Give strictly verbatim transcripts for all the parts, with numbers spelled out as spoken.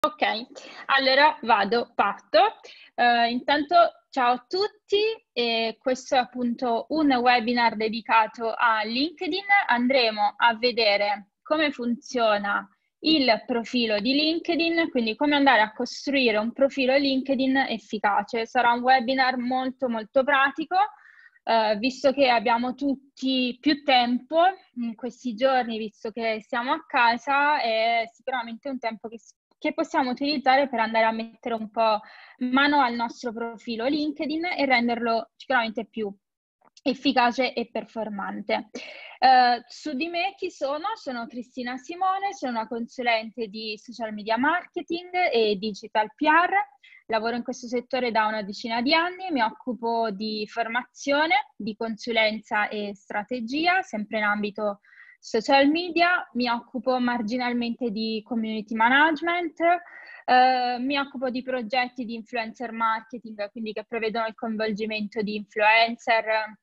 Ok, allora vado, parto. Uh, intanto ciao a tutti, e questo è appunto un webinar dedicato a LinkedIn. Andremo a vedere come funziona il profilo di LinkedIn, quindi come andare a costruire un profilo LinkedIn efficace. Sarà un webinar molto molto pratico, uh, visto che abbiamo tutti più tempo in questi giorni, visto che siamo a casa, è sicuramente un tempo che si che possiamo utilizzare per andare a mettere un po' mano al nostro profilo LinkedIn e renderlo sicuramente più efficace e performante. Uh, su di me chi sono? Sono Cristina Simone, sono una consulente di social media marketing e digital P R. Lavoro in questo settore da una decina di anni, mi occupo di formazione, di consulenza e strategia, sempre in ambito social media, mi occupo marginalmente di community management, eh, mi occupo di progetti di influencer marketing, quindi che prevedono il coinvolgimento di influencer,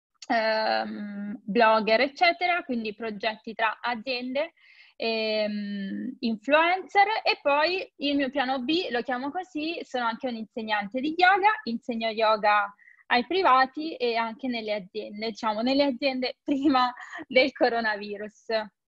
ehm, blogger, eccetera, quindi progetti tra aziende e um, influencer. E poi il mio piano B, lo chiamo così, sono anche un'insegnante di yoga, insegno yoga ai privati e anche nelle aziende, diciamo nelle aziende prima del coronavirus.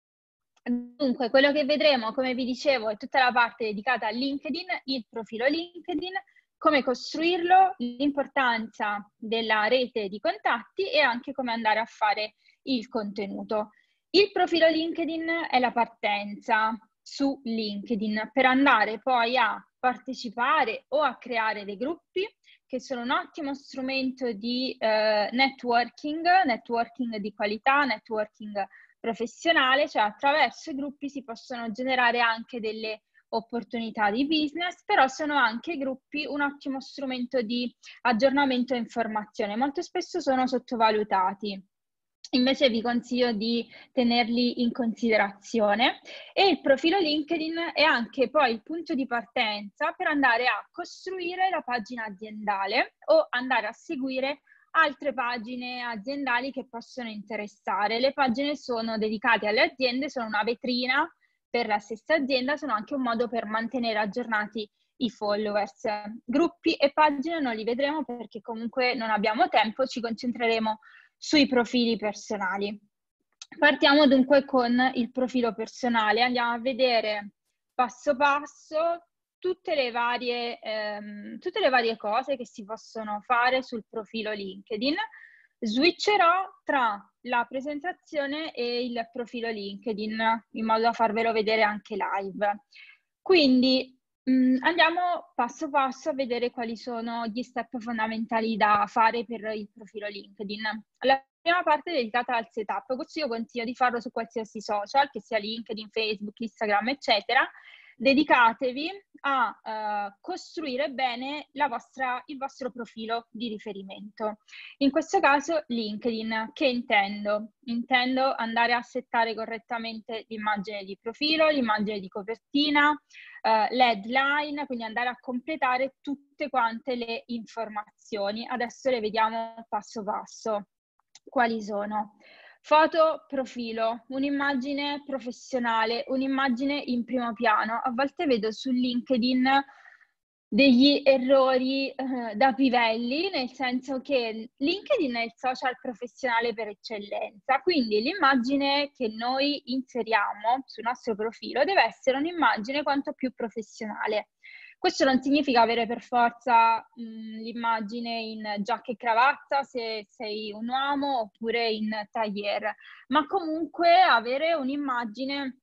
Dunque, quello che vedremo, come vi dicevo, è tutta la parte dedicata a LinkedIn, il profilo LinkedIn, come costruirlo, l'importanza della rete di contatti e anche come andare a fare il contenuto. Il profilo LinkedIn è la partenza su LinkedIn per andare poi a partecipare o a creare dei gruppi, che sono un ottimo strumento di eh, networking, networking di qualità, networking professionale, cioè attraverso i gruppi si possono generare anche delle opportunità di business, però sono anche i gruppi un ottimo strumento di aggiornamento e informazione, molto spesso sono sottovalutati. Invece vi consiglio di tenerli in considerazione, e il profilo LinkedIn è anche poi il punto di partenza per andare a costruire la pagina aziendale o andare a seguire altre pagine aziendali che possono interessare. Le pagine sono dedicate alle aziende, sono una vetrina per la stessa azienda, sono anche un modo per mantenere aggiornati i followers. Gruppi e pagine non li vedremo perché comunque non abbiamo tempo, ci concentreremo sui profili personali. Partiamo dunque con il profilo personale, andiamo a vedere passo passo tutte le varie, ehm, tutte le varie cose che si possono fare sul profilo LinkedIn. Switcherò tra la presentazione e il profilo LinkedIn in modo da farvelo vedere anche live. Quindi mh, andiamo passo passo a vedere quali sono gli step fondamentali da fare per il profilo LinkedIn. La prima parte è dedicata al setup, questo io consiglio di farlo su qualsiasi social, che sia LinkedIn, Facebook, Instagram, eccetera. Dedicatevi a uh, costruire bene la vostra, il vostro profilo di riferimento. In questo caso LinkedIn, che intendo? Intendo andare a settare correttamente l'immagine di profilo, l'immagine di copertina, uh, l'headline, quindi andare a completare tutte quante le informazioni. Adesso le vediamo passo passo. Quali sono? Foto, profilo, un'immagine professionale, un'immagine in primo piano. A volte vedo su LinkedIn degli errori eh, da pivelli, nel senso che LinkedIn è il social professionale per eccellenza, quindi l'immagine che noi inseriamo sul nostro profilo deve essere un'immagine quanto più professionale. Questo non significa avere per forza l'immagine in giacca e cravatta se sei un uomo oppure in tailleur, ma comunque avere un'immagine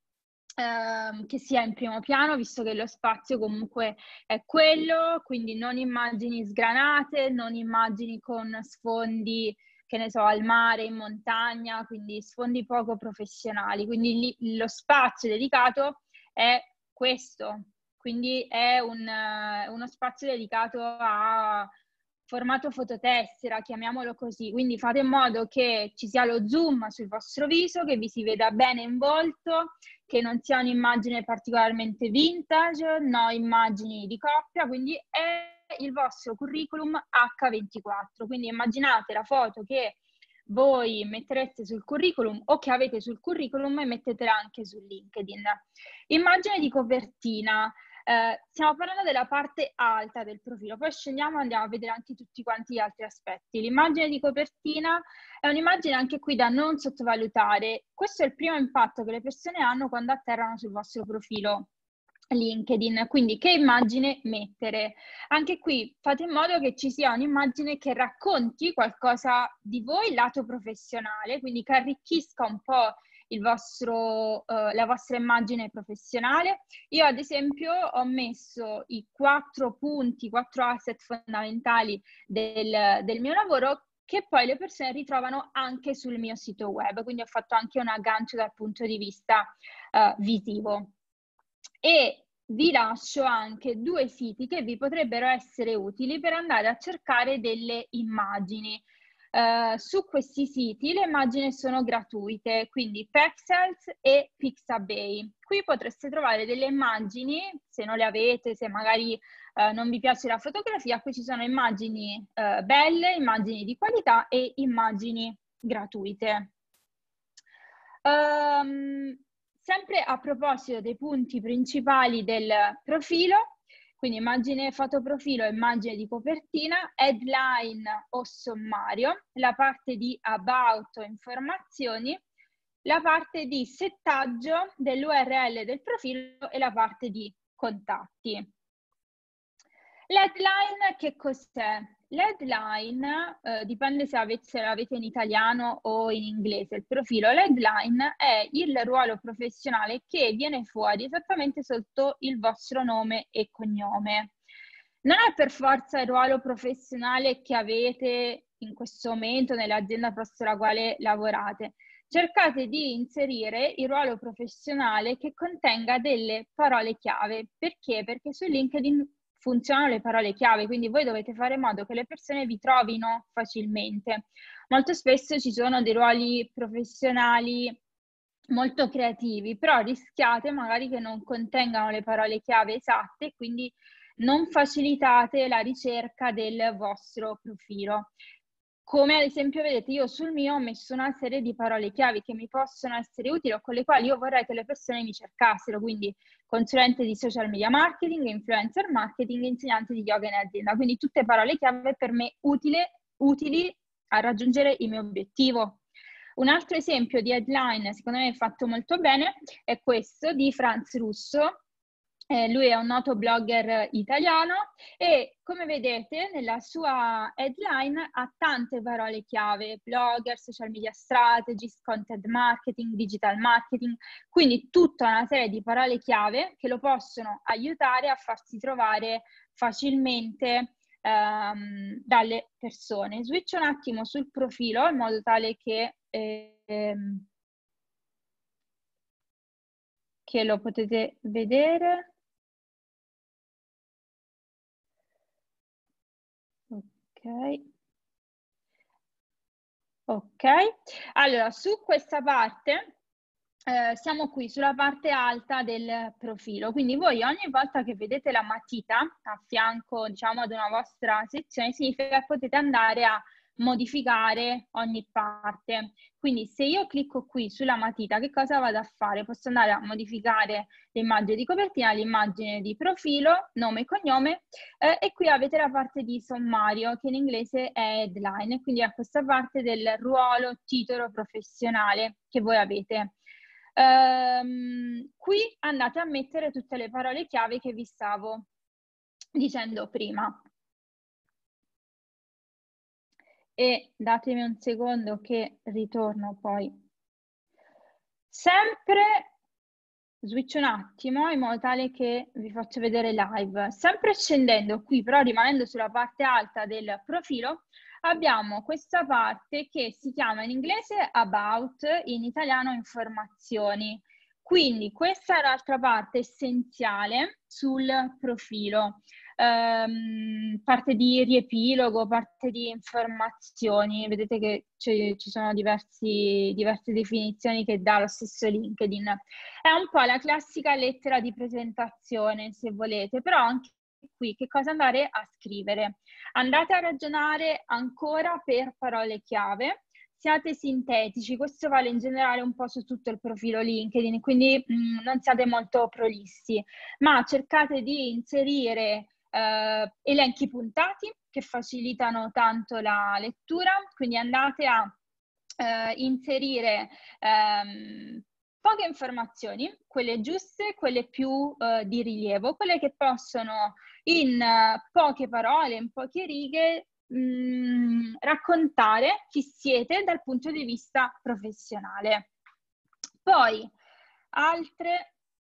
eh, che sia in primo piano, visto che lo spazio comunque è quello, quindi non immagini sgranate, non immagini con sfondi, che ne so, al mare, in montagna, quindi sfondi poco professionali. Quindi lì, lo spazio dedicato è questo. Quindi è un, uno spazio dedicato a formato fototessera, chiamiamolo così. Quindi fate in modo che ci sia lo zoom sul vostro viso, che vi si veda bene in volto, che non sia un'immagine particolarmente vintage, no immagini di coppia, quindi è il vostro curriculum acca ventiquattro. Quindi immaginate la foto che voi metterete sul curriculum o che avete sul curriculum e mettetela anche su LinkedIn. Immagine di copertina. Eh, stiamo parlando della parte alta del profilo, poi scendiamo e andiamo a vedere anche tutti quanti gli altri aspetti. L'immagine di copertina è un'immagine anche qui da non sottovalutare. Questo è il primo impatto che le persone hanno quando atterrano sul vostro profilo LinkedIn, quindi che immagine mettere? Anche qui fate in modo che ci sia un'immagine che racconti qualcosa di voi lato professionale, quindi che arricchisca un po' il vostro, eh, la vostra immagine professionale. Io ad esempio ho messo i quattro punti, quattro asset fondamentali del, del mio lavoro che poi le persone ritrovano anche sul mio sito web, quindi ho fatto anche un aggancio dal punto di vista eh, visivo. E vi lascio anche due siti che vi potrebbero essere utili per andare a cercare delle immagini. Uh, su questi siti le immagini sono gratuite, quindi Pexels e Pixabay. Qui potreste trovare delle immagini, se non le avete, se magari uh, non vi piace la fotografia, qui ci sono immagini uh, belle, immagini di qualità e immagini gratuite. Um, sempre a proposito dei punti principali del profilo, quindi immagine fotoprofilo, immagine di copertina, headline o sommario, la parte di about o informazioni, la parte di settaggio dell'U R L del profilo e la parte di contatti. L'headline che cos'è? L'headline, eh, dipende se, avete, se l'avete in italiano o in inglese il profilo, l'headline è il ruolo professionale che viene fuori esattamente sotto il vostro nome e cognome. Non è per forza il ruolo professionale che avete in questo momento nell'azienda presso la quale lavorate. Cercate di inserire il ruolo professionale che contenga delle parole chiave. Perché? Perché su LinkedIn funzionano le parole chiave, quindi voi dovete fare in modo che le persone vi trovino facilmente. Molto spesso ci sono dei ruoli professionali molto creativi, però rischiate magari che non contengano le parole chiave esatte, quindi non facilitate la ricerca del vostro profilo. Come ad esempio vedete io sul mio ho messo una serie di parole chiave che mi possono essere utili o con le quali io vorrei che le persone mi cercassero, quindi consulente di social media marketing, influencer marketing, insegnante di yoga in azienda, quindi tutte parole chiave per me utile, utili a raggiungere il mio obiettivo. Un altro esempio di headline, secondo me fatto molto bene, è questo di Franz Russo. Eh, lui è un noto blogger italiano e come vedete nella sua headline ha tante parole chiave: blogger, social media strategist, content marketing, digital marketing, quindi tutta una serie di parole chiave che lo possono aiutare a farsi trovare facilmente ehm, dalle persone. Switcho un attimo sul profilo in modo tale che, ehm, che lo potete vedere. Ok. Ok, allora su questa parte eh, siamo qui sulla parte alta del profilo, quindi voi ogni volta che vedete la matita a fianco, diciamo, ad una vostra sezione, significa che potete andare a modificare ogni parte. Quindi se io clicco qui sulla matita, che cosa vado a fare? Posso andare a modificare l'immagine di copertina, l'immagine di profilo, nome e cognome, eh, e qui avete la parte di sommario, che in inglese è headline, quindi è questa parte del ruolo, titolo professionale che voi avete. Um, qui andate a mettere tutte le parole chiave che vi stavo dicendo prima. E datemi un secondo che ritorno poi. Sempre switch un attimo in modo tale che vi faccio vedere live. Sempre scendendo qui, però rimanendo sulla parte alta del profilo, abbiamo questa parte che si chiama in inglese about, in italiano informazioni. Quindi questa è l'altra parte essenziale sul profilo. Um, parte di riepilogo, parte di informazioni, vedete che ci sono diversi, diverse definizioni che dà lo stesso LinkedIn. È un po' la classica lettera di presentazione, se volete, però anche qui che cosa andare a scrivere? Andate a ragionare ancora per parole chiave. siate sintetici, questo vale in generale un po' su tutto il profilo LinkedIn, quindi mh, non siate molto prolissi, ma cercate di inserire eh, elenchi puntati che facilitano tanto la lettura, quindi andate a eh, inserire ehm, poche informazioni, quelle giuste, quelle più eh, di rilievo, quelle che possono in uh, poche parole, in poche righe, mh, raccontare chi siete dal punto di vista professionale. Poi, altre,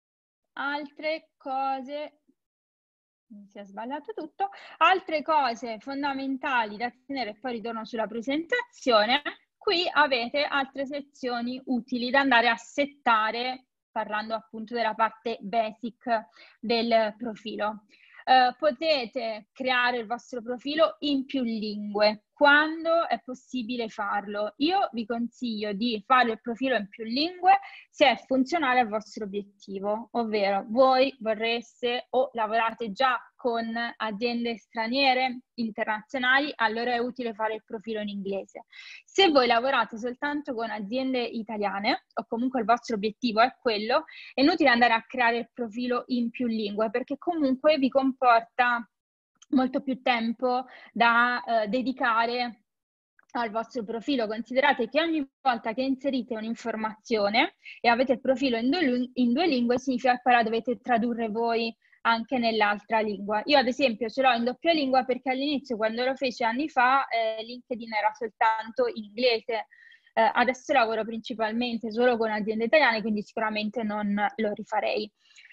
altre cose, mi si è sbagliato tutto, altre cose fondamentali da tenere, e poi ritorno sulla presentazione. Qui avete altre sezioni utili da andare a settare, parlando appunto della parte basic del profilo. Uh, potete creare il vostro profilo in più lingue quando è possibile farlo. Io vi consiglio di fare il profilo in più lingue se è funzionale al vostro obiettivo, ovvero voi vorreste o lavorate già con aziende straniere, internazionali, allora è utile fare il profilo in inglese. Se voi lavorate soltanto con aziende italiane o comunque il vostro obiettivo è quello, è inutile andare a creare il profilo in più lingue perché comunque vi comporta molto più tempo da eh, dedicare al vostro profilo. Considerate che ogni volta che inserite un'informazione e avete il profilo in due, in due lingue, significa che poi la dovete tradurre voi anche nell'altra lingua. Io ad esempio ce l'ho in doppia lingua perché all'inizio, quando lo feci anni fa, eh, LinkedIn era soltanto in inglese. Eh, adesso lavoro principalmente solo con aziende italiane, quindi sicuramente non lo rifarei.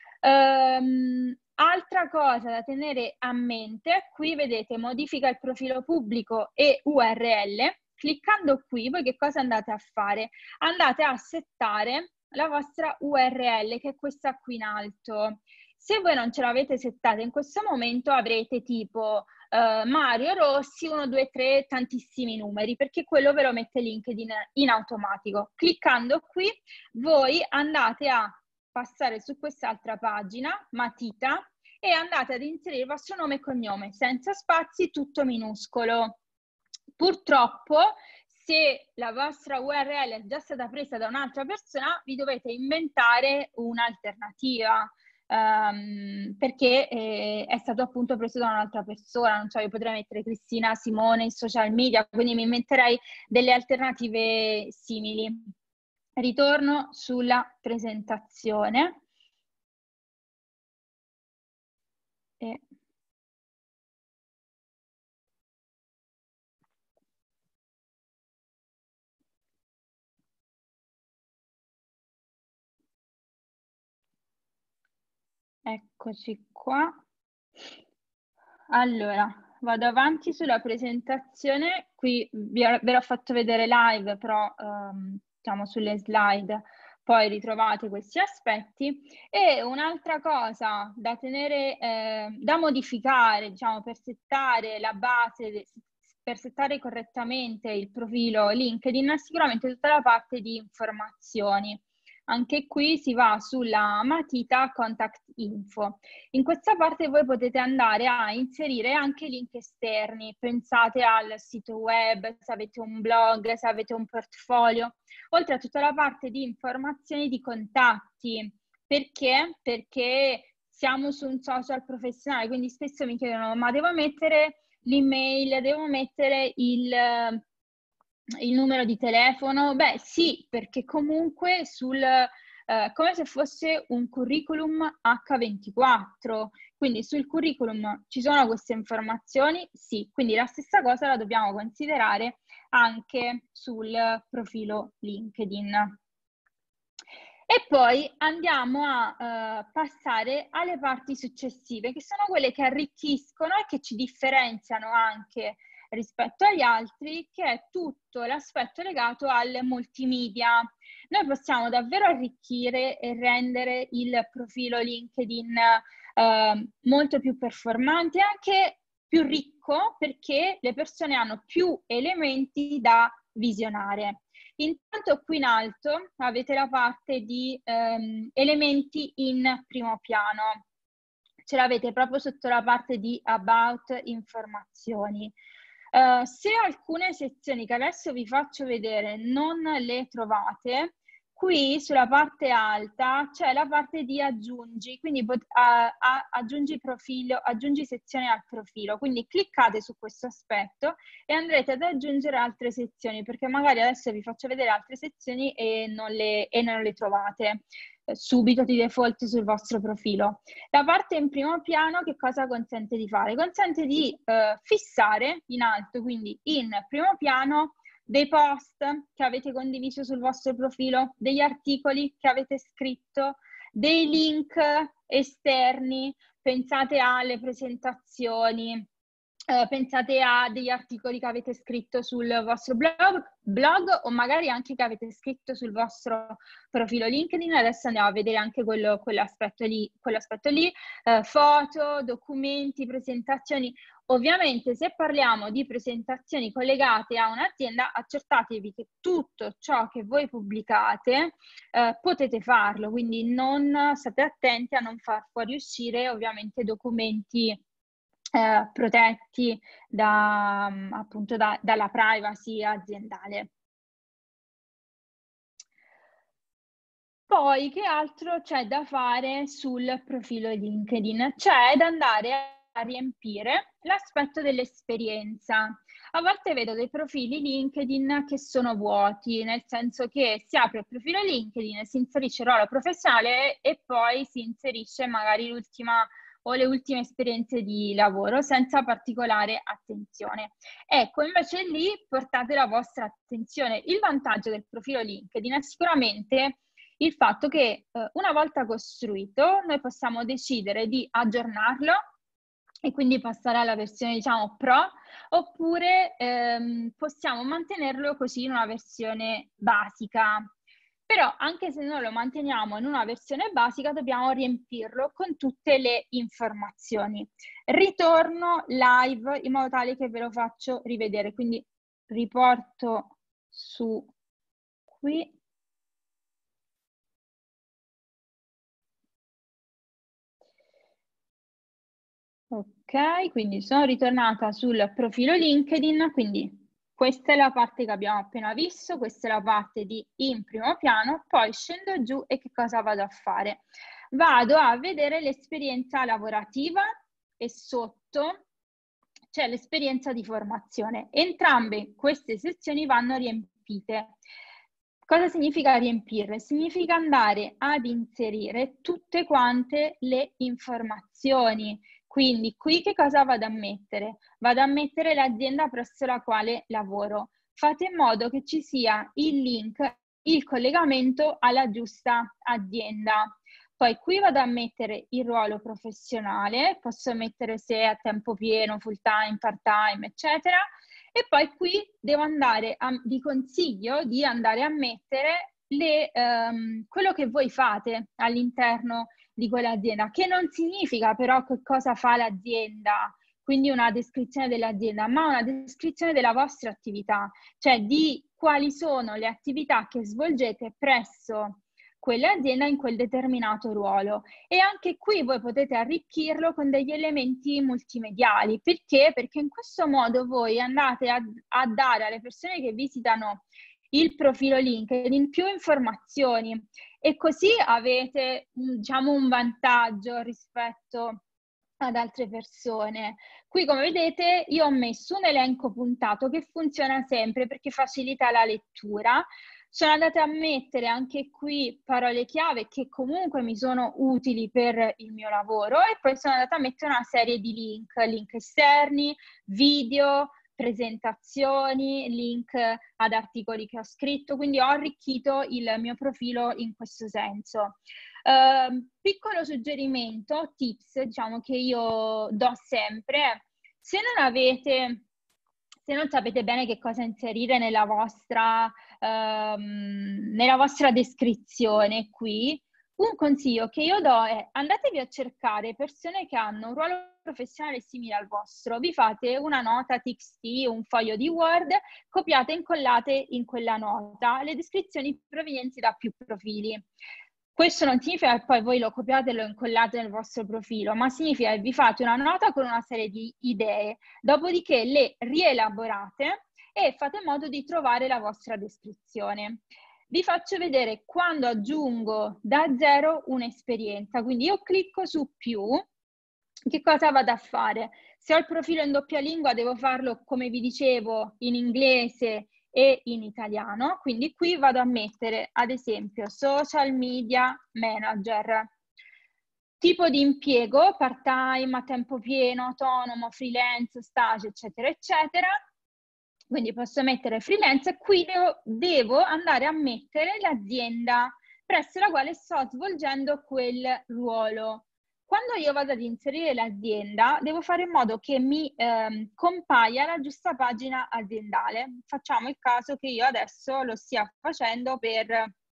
Um, altra cosa da tenere a mente, qui vedete modifica il profilo pubblico e U R L. Cliccando qui, voi che cosa andate a fare? Andate a settare la vostra U R L, che è questa qui in alto. Se voi non ce l'avete settata in questo momento, avrete tipo uh, Mario Rossi uno due tre tantissimi numeri, perché quello ve lo mette LinkedIn in automatico. Cliccando qui, voi andate a passare su quest'altra pagina, matita, e andate ad inserire il vostro nome e cognome, senza spazi, tutto minuscolo. Purtroppo, se la vostra U R L è già stata presa da un'altra persona, vi dovete inventare un'alternativa, um, perché eh, è stato appunto preso da un'altra persona. Non so, io potrei mettere Cristina Simone in social media, quindi mi inventerei delle alternative simili. Ritorno sulla presentazione. E... Eccoci qua. Allora, vado avanti sulla presentazione. Qui vi ho, ve l'ho fatto vedere live, però um, diciamo sulle slide poi ritrovate questi aspetti. E un'altra cosa da tenere, eh, da modificare, diciamo, per settare la base, per settare correttamente il profilo LinkedIn, è sicuramente tutta la parte di informazioni. Anche qui si va sulla matita Contact Info. In questa parte voi potete andare a inserire anche link esterni. Pensate al sito web, se avete un blog, se avete un portfolio, oltre a tutta la parte di informazioni di contatti. Perché? Perché siamo su un social professionale, quindi spesso mi chiedono: ma devo mettere l'email, devo mettere il... il numero di telefono? Beh sì, perché comunque sul, eh, come se fosse un curriculum acca ventiquattro, quindi sul curriculum ci sono queste informazioni? Sì, quindi la stessa cosa la dobbiamo considerare anche sul profilo LinkedIn. E poi andiamo a uh, passare alle parti successive, che sono quelle che arricchiscono e che ci differenziano anche rispetto agli altri, che è tutto l'aspetto legato al multimedia. Noi possiamo davvero arricchire e rendere il profilo LinkedIn uh, molto più performante e anche più ricco, perché le persone hanno più elementi da visionare. Intanto qui in alto avete la parte di ehm, elementi in primo piano. Ce l'avete proprio sotto la parte di About informazioni. Uh, se alcune sezioni che adesso vi faccio vedere non le trovate, qui sulla parte alta c'è la parte di aggiungi, quindi uh, uh, aggiungi profilo, aggiungi sezione al profilo, quindi cliccate su questo aspetto e andrete ad aggiungere altre sezioni, perché magari adesso vi faccio vedere altre sezioni e non le, e non le trovate subito di default sul vostro profilo. La parte in primo piano che cosa consente di fare? Consente di eh, fissare in alto, quindi in primo piano, dei post che avete condiviso sul vostro profilo, degli articoli che avete scritto, dei link esterni, pensate alle presentazioni, Uh, pensate a degli articoli che avete scritto sul vostro blog, blog o magari anche che avete scritto sul vostro profilo LinkedIn. Adesso andiamo a vedere anche quello, quell'aspetto lì, quell'aspetto lì. Uh, foto, documenti, presentazioni. Ovviamente se parliamo di presentazioni collegate a un'azienda, accertatevi che tutto ciò che voi pubblicate uh, potete farlo, quindi non state attenti a non far fuoriuscire ovviamente documenti Eh, protetti da, appunto da, dalla privacy aziendale. Poi che altro c'è da fare sul profilo LinkedIn? C'è da andare a riempire l'aspetto dell'esperienza. A volte vedo dei profili LinkedIn che sono vuoti, nel senso che si apre il profilo LinkedIn, si inserisce il ruolo professionale e poi si inserisce magari l'ultima o le ultime esperienze di lavoro senza particolare attenzione. Ecco, invece lì portate la vostra attenzione. Il vantaggio del profilo LinkedIn è sicuramente il fatto che eh, una volta costruito noi possiamo decidere di aggiornarlo e quindi passare alla versione, diciamo, Pro, oppure ehm, possiamo mantenerlo così in una versione basica. Però anche se noi lo manteniamo in una versione basica, dobbiamo riempirlo con tutte le informazioni. Ritorno live in modo tale che ve lo faccio rivedere. Quindi riporto su qui. Ok, quindi sono ritornata sul profilo LinkedIn, quindi questa è la parte che abbiamo appena visto, questa è la parte di in primo piano, poi scendo giù e che cosa vado a fare? Vado a vedere l'esperienza lavorativa e sotto c'è l'esperienza di formazione. Entrambe queste sezioni vanno riempite. Cosa significa riempirle? Significa andare ad inserire tutte quante le informazioni. Quindi qui che cosa vado a mettere? Vado a mettere l'azienda presso la quale lavoro. Fate in modo che ci sia il link, il collegamento alla giusta azienda. Poi qui vado a mettere il ruolo professionale, posso mettere se è a tempo pieno, full time, part time, eccetera. E poi qui devo andare, a, vi consiglio di andare a mettere le, um, quello che voi fate all'interno di quell'azienda, che non significa però che cosa fa l'azienda, quindi una descrizione dell'azienda, ma una descrizione della vostra attività, cioè di quali sono le attività che svolgete presso quell'azienda in quel determinato ruolo. E anche qui voi potete arricchirlo con degli elementi multimediali. Perché? Perché in questo modo voi andate a, a dare alle persone che visitano il profilo LinkedIn più informazioni e così avete, diciamo, un vantaggio rispetto ad altre persone. Qui, come vedete, io ho messo un elenco puntato che funziona sempre perché facilita la lettura. Sono andata a mettere anche qui parole chiave che comunque mi sono utili per il mio lavoro e poi sono andata a mettere una serie di link, link esterni, video, presentazioni, link ad articoli che ho scritto, quindi ho arricchito il mio profilo in questo senso. Uh, piccolo suggerimento, tips, diciamo, che io do sempre, se non avete, se non sapete bene che cosa inserire nella vostra, um, nella vostra descrizione qui, un consiglio che io do è andatevi a cercare persone che hanno un ruolo professionale simile al vostro, vi fate una nota T X T, un foglio di Word, copiate e incollate in quella nota le descrizioni provenienti da più profili. Questo non significa che poi voi lo copiate e lo incollate nel vostro profilo, ma significa che vi fate una nota con una serie di idee, dopodiché le rielaborate e fate in modo di trovare la vostra descrizione. Vi faccio vedere quando aggiungo da zero un'esperienza, quindi io clicco su più, che cosa vado a fare? Se ho il profilo in doppia lingua devo farlo, come vi dicevo, in inglese e in italiano, quindi qui vado a mettere ad esempio social media manager, tipo di impiego part-time, a tempo pieno, autonomo, freelance, stage, eccetera, eccetera. Quindi posso mettere freelance e qui devo, devo andare a mettere l'azienda presso la quale sto svolgendo quel ruolo. Quando io vado ad inserire l'azienda, devo fare in modo che mi ehm, compaia la giusta pagina aziendale. Facciamo il caso che io adesso lo stia facendo per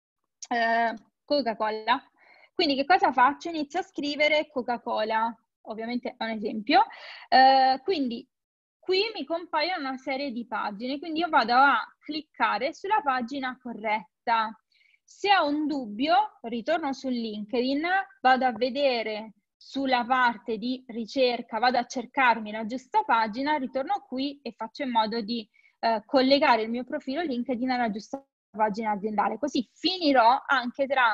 eh, Coca-Cola. Quindi che cosa faccio? Inizio a scrivere Coca-Cola, ovviamente è un esempio. Eh, quindi qui mi compaiono una serie di pagine, quindi io vado a cliccare sulla pagina corretta. Se ho un dubbio, ritorno su LinkedIn, vado a vedere sulla parte di ricerca, vado a cercarmi la giusta pagina, ritorno qui e faccio in modo di eh, collegare il mio profilo LinkedIn alla giusta pagina aziendale. Così finirò anche tra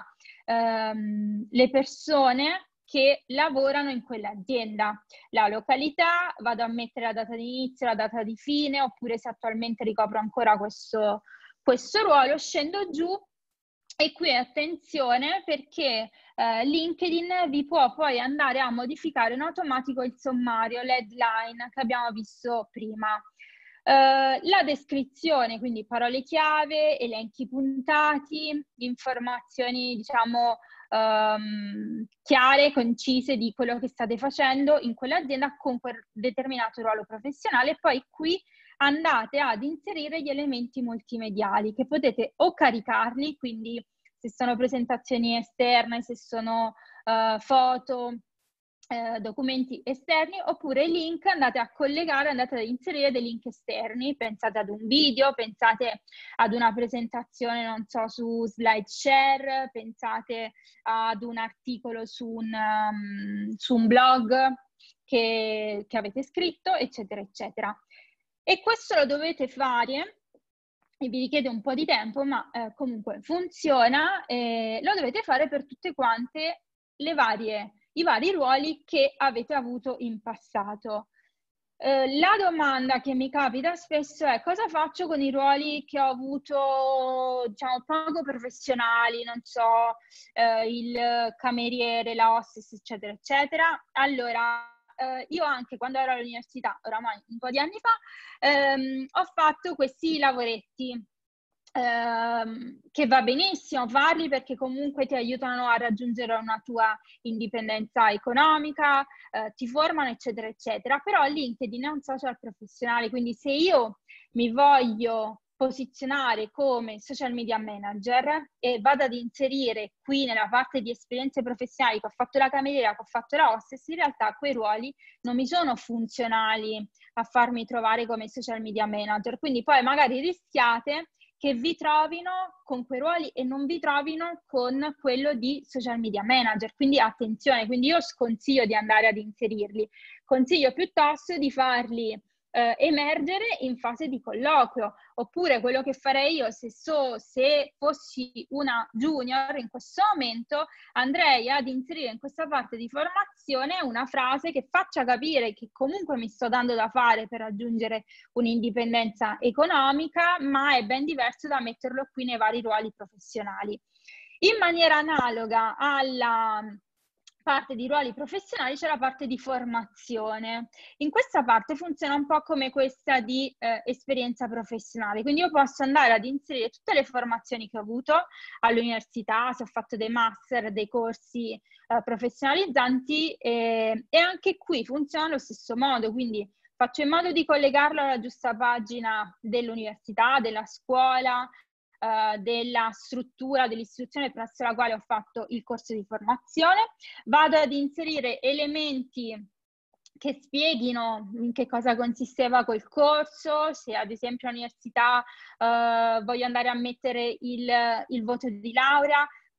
ehm, le persone che lavorano in quell'azienda. La località, vado a mettere la data di inizio, la data di fine, oppure se attualmente ricopro ancora questo, questo ruolo, scendo giù e qui attenzione perché eh, LinkedIn vi può poi andare a modificare in automatico il sommario, l'headline che abbiamo visto prima. Uh, la descrizione, quindi parole chiave, elenchi puntati, informazioni diciamo um, chiare, concise di quello che state facendo in quell'azienda con quel determinato ruolo professionale e poi qui andate ad inserire gli elementi multimediali che potete o caricarli, quindi se sono presentazioni esterne, se sono uh, foto, Eh, documenti esterni oppure link, andate a collegare, andate ad inserire dei link esterni, pensate ad un video, pensate ad una presentazione, non so, su SlideShare, pensate ad un articolo su un, um, su un blog che, che avete scritto, eccetera, eccetera. E questo lo dovete fare, e vi richiede un po' di tempo, ma eh, comunque funziona, eh, lo dovete fare per tutte quante le varie i vari ruoli che avete avuto in passato. Eh, la domanda che mi capita spesso è: cosa faccio con i ruoli che ho avuto, diciamo, poco professionali, non so, eh, il cameriere, la hostess, eccetera, eccetera. Allora, eh, io anche quando ero all'università, oramai un po' di anni fa, ehm, ho fatto questi lavoretti. Ehm, che va benissimo farli perché comunque ti aiutano a raggiungere una tua indipendenza economica, eh, ti formano eccetera eccetera, però LinkedIn è un social professionale, quindi se io mi voglio posizionare come social media manager e vado ad inserire qui nella parte di esperienze professionali che ho fatto la cameriera, che ho fatto la hostess, in realtà quei ruoli non mi sono funzionali a farmi trovare come social media manager, quindi poi magari rischiate che vi trovino con quei ruoli e non vi trovino con quello di social media manager, quindi attenzione, quindi io sconsiglio di andare ad inserirli, consiglio piuttosto di farli eh, emergere in fase di colloquio, oppure quello che farei io se, so, se fossi una junior in questo momento, andrei ad inserire in questa parte di formazione una frase che faccia capire che comunque mi sto dando da fare per raggiungere un'indipendenza economica, ma è ben diverso da metterlo qui nei vari ruoli professionali. In maniera analoga alla parte di ruoli professionali c'è la parte di formazione. In questa parte funziona un po' come questa di eh, esperienza professionale, quindi io posso andare ad inserire tutte le formazioni che ho avuto all'università, se ho fatto dei master, dei corsi eh, professionalizzanti eh, e anche qui funziona allo stesso modo, quindi faccio in modo di collegarlo alla giusta pagina dell'università, della scuola, Uh, della struttura, dell'istituzione presso la quale ho fatto il corso di formazione. Vado ad inserire elementi che spieghino in che cosa consisteva quel corso, se ad esempio all'università uh, voglio andare a mettere il, il voto di laurea,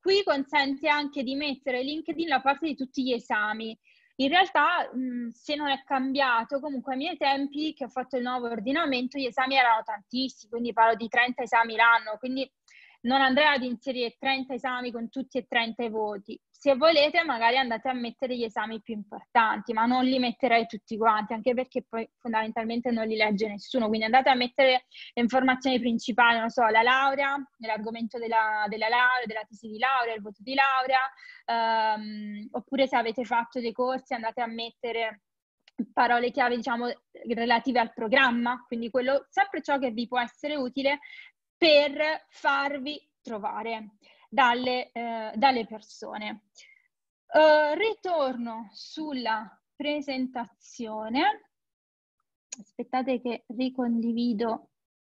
qui consente anche di mettere LinkedIn la parte di tutti gli esami. In realtà, mh, se non è cambiato, comunque ai miei tempi che ho fatto il nuovo ordinamento, gli esami erano tantissimi, quindi parlo di trenta esami l'anno, quindi non andrei ad inserire trenta esami con tutti e trenta i voti. Se volete magari andate a mettere gli esami più importanti, ma non li metterei tutti quanti, anche perché poi fondamentalmente non li legge nessuno, quindi andate a mettere le informazioni principali, non so, la laurea, l'argomento della, della laurea, della tesi di laurea, il voto di laurea, ehm, oppure se avete fatto dei corsi andate a mettere parole chiave, diciamo, relative al programma, quindi quello, sempre ciò che vi può essere utile per farvi trovare dalle, eh, dalle persone. Uh, ritorno sulla presentazione. Aspettate che ricondivido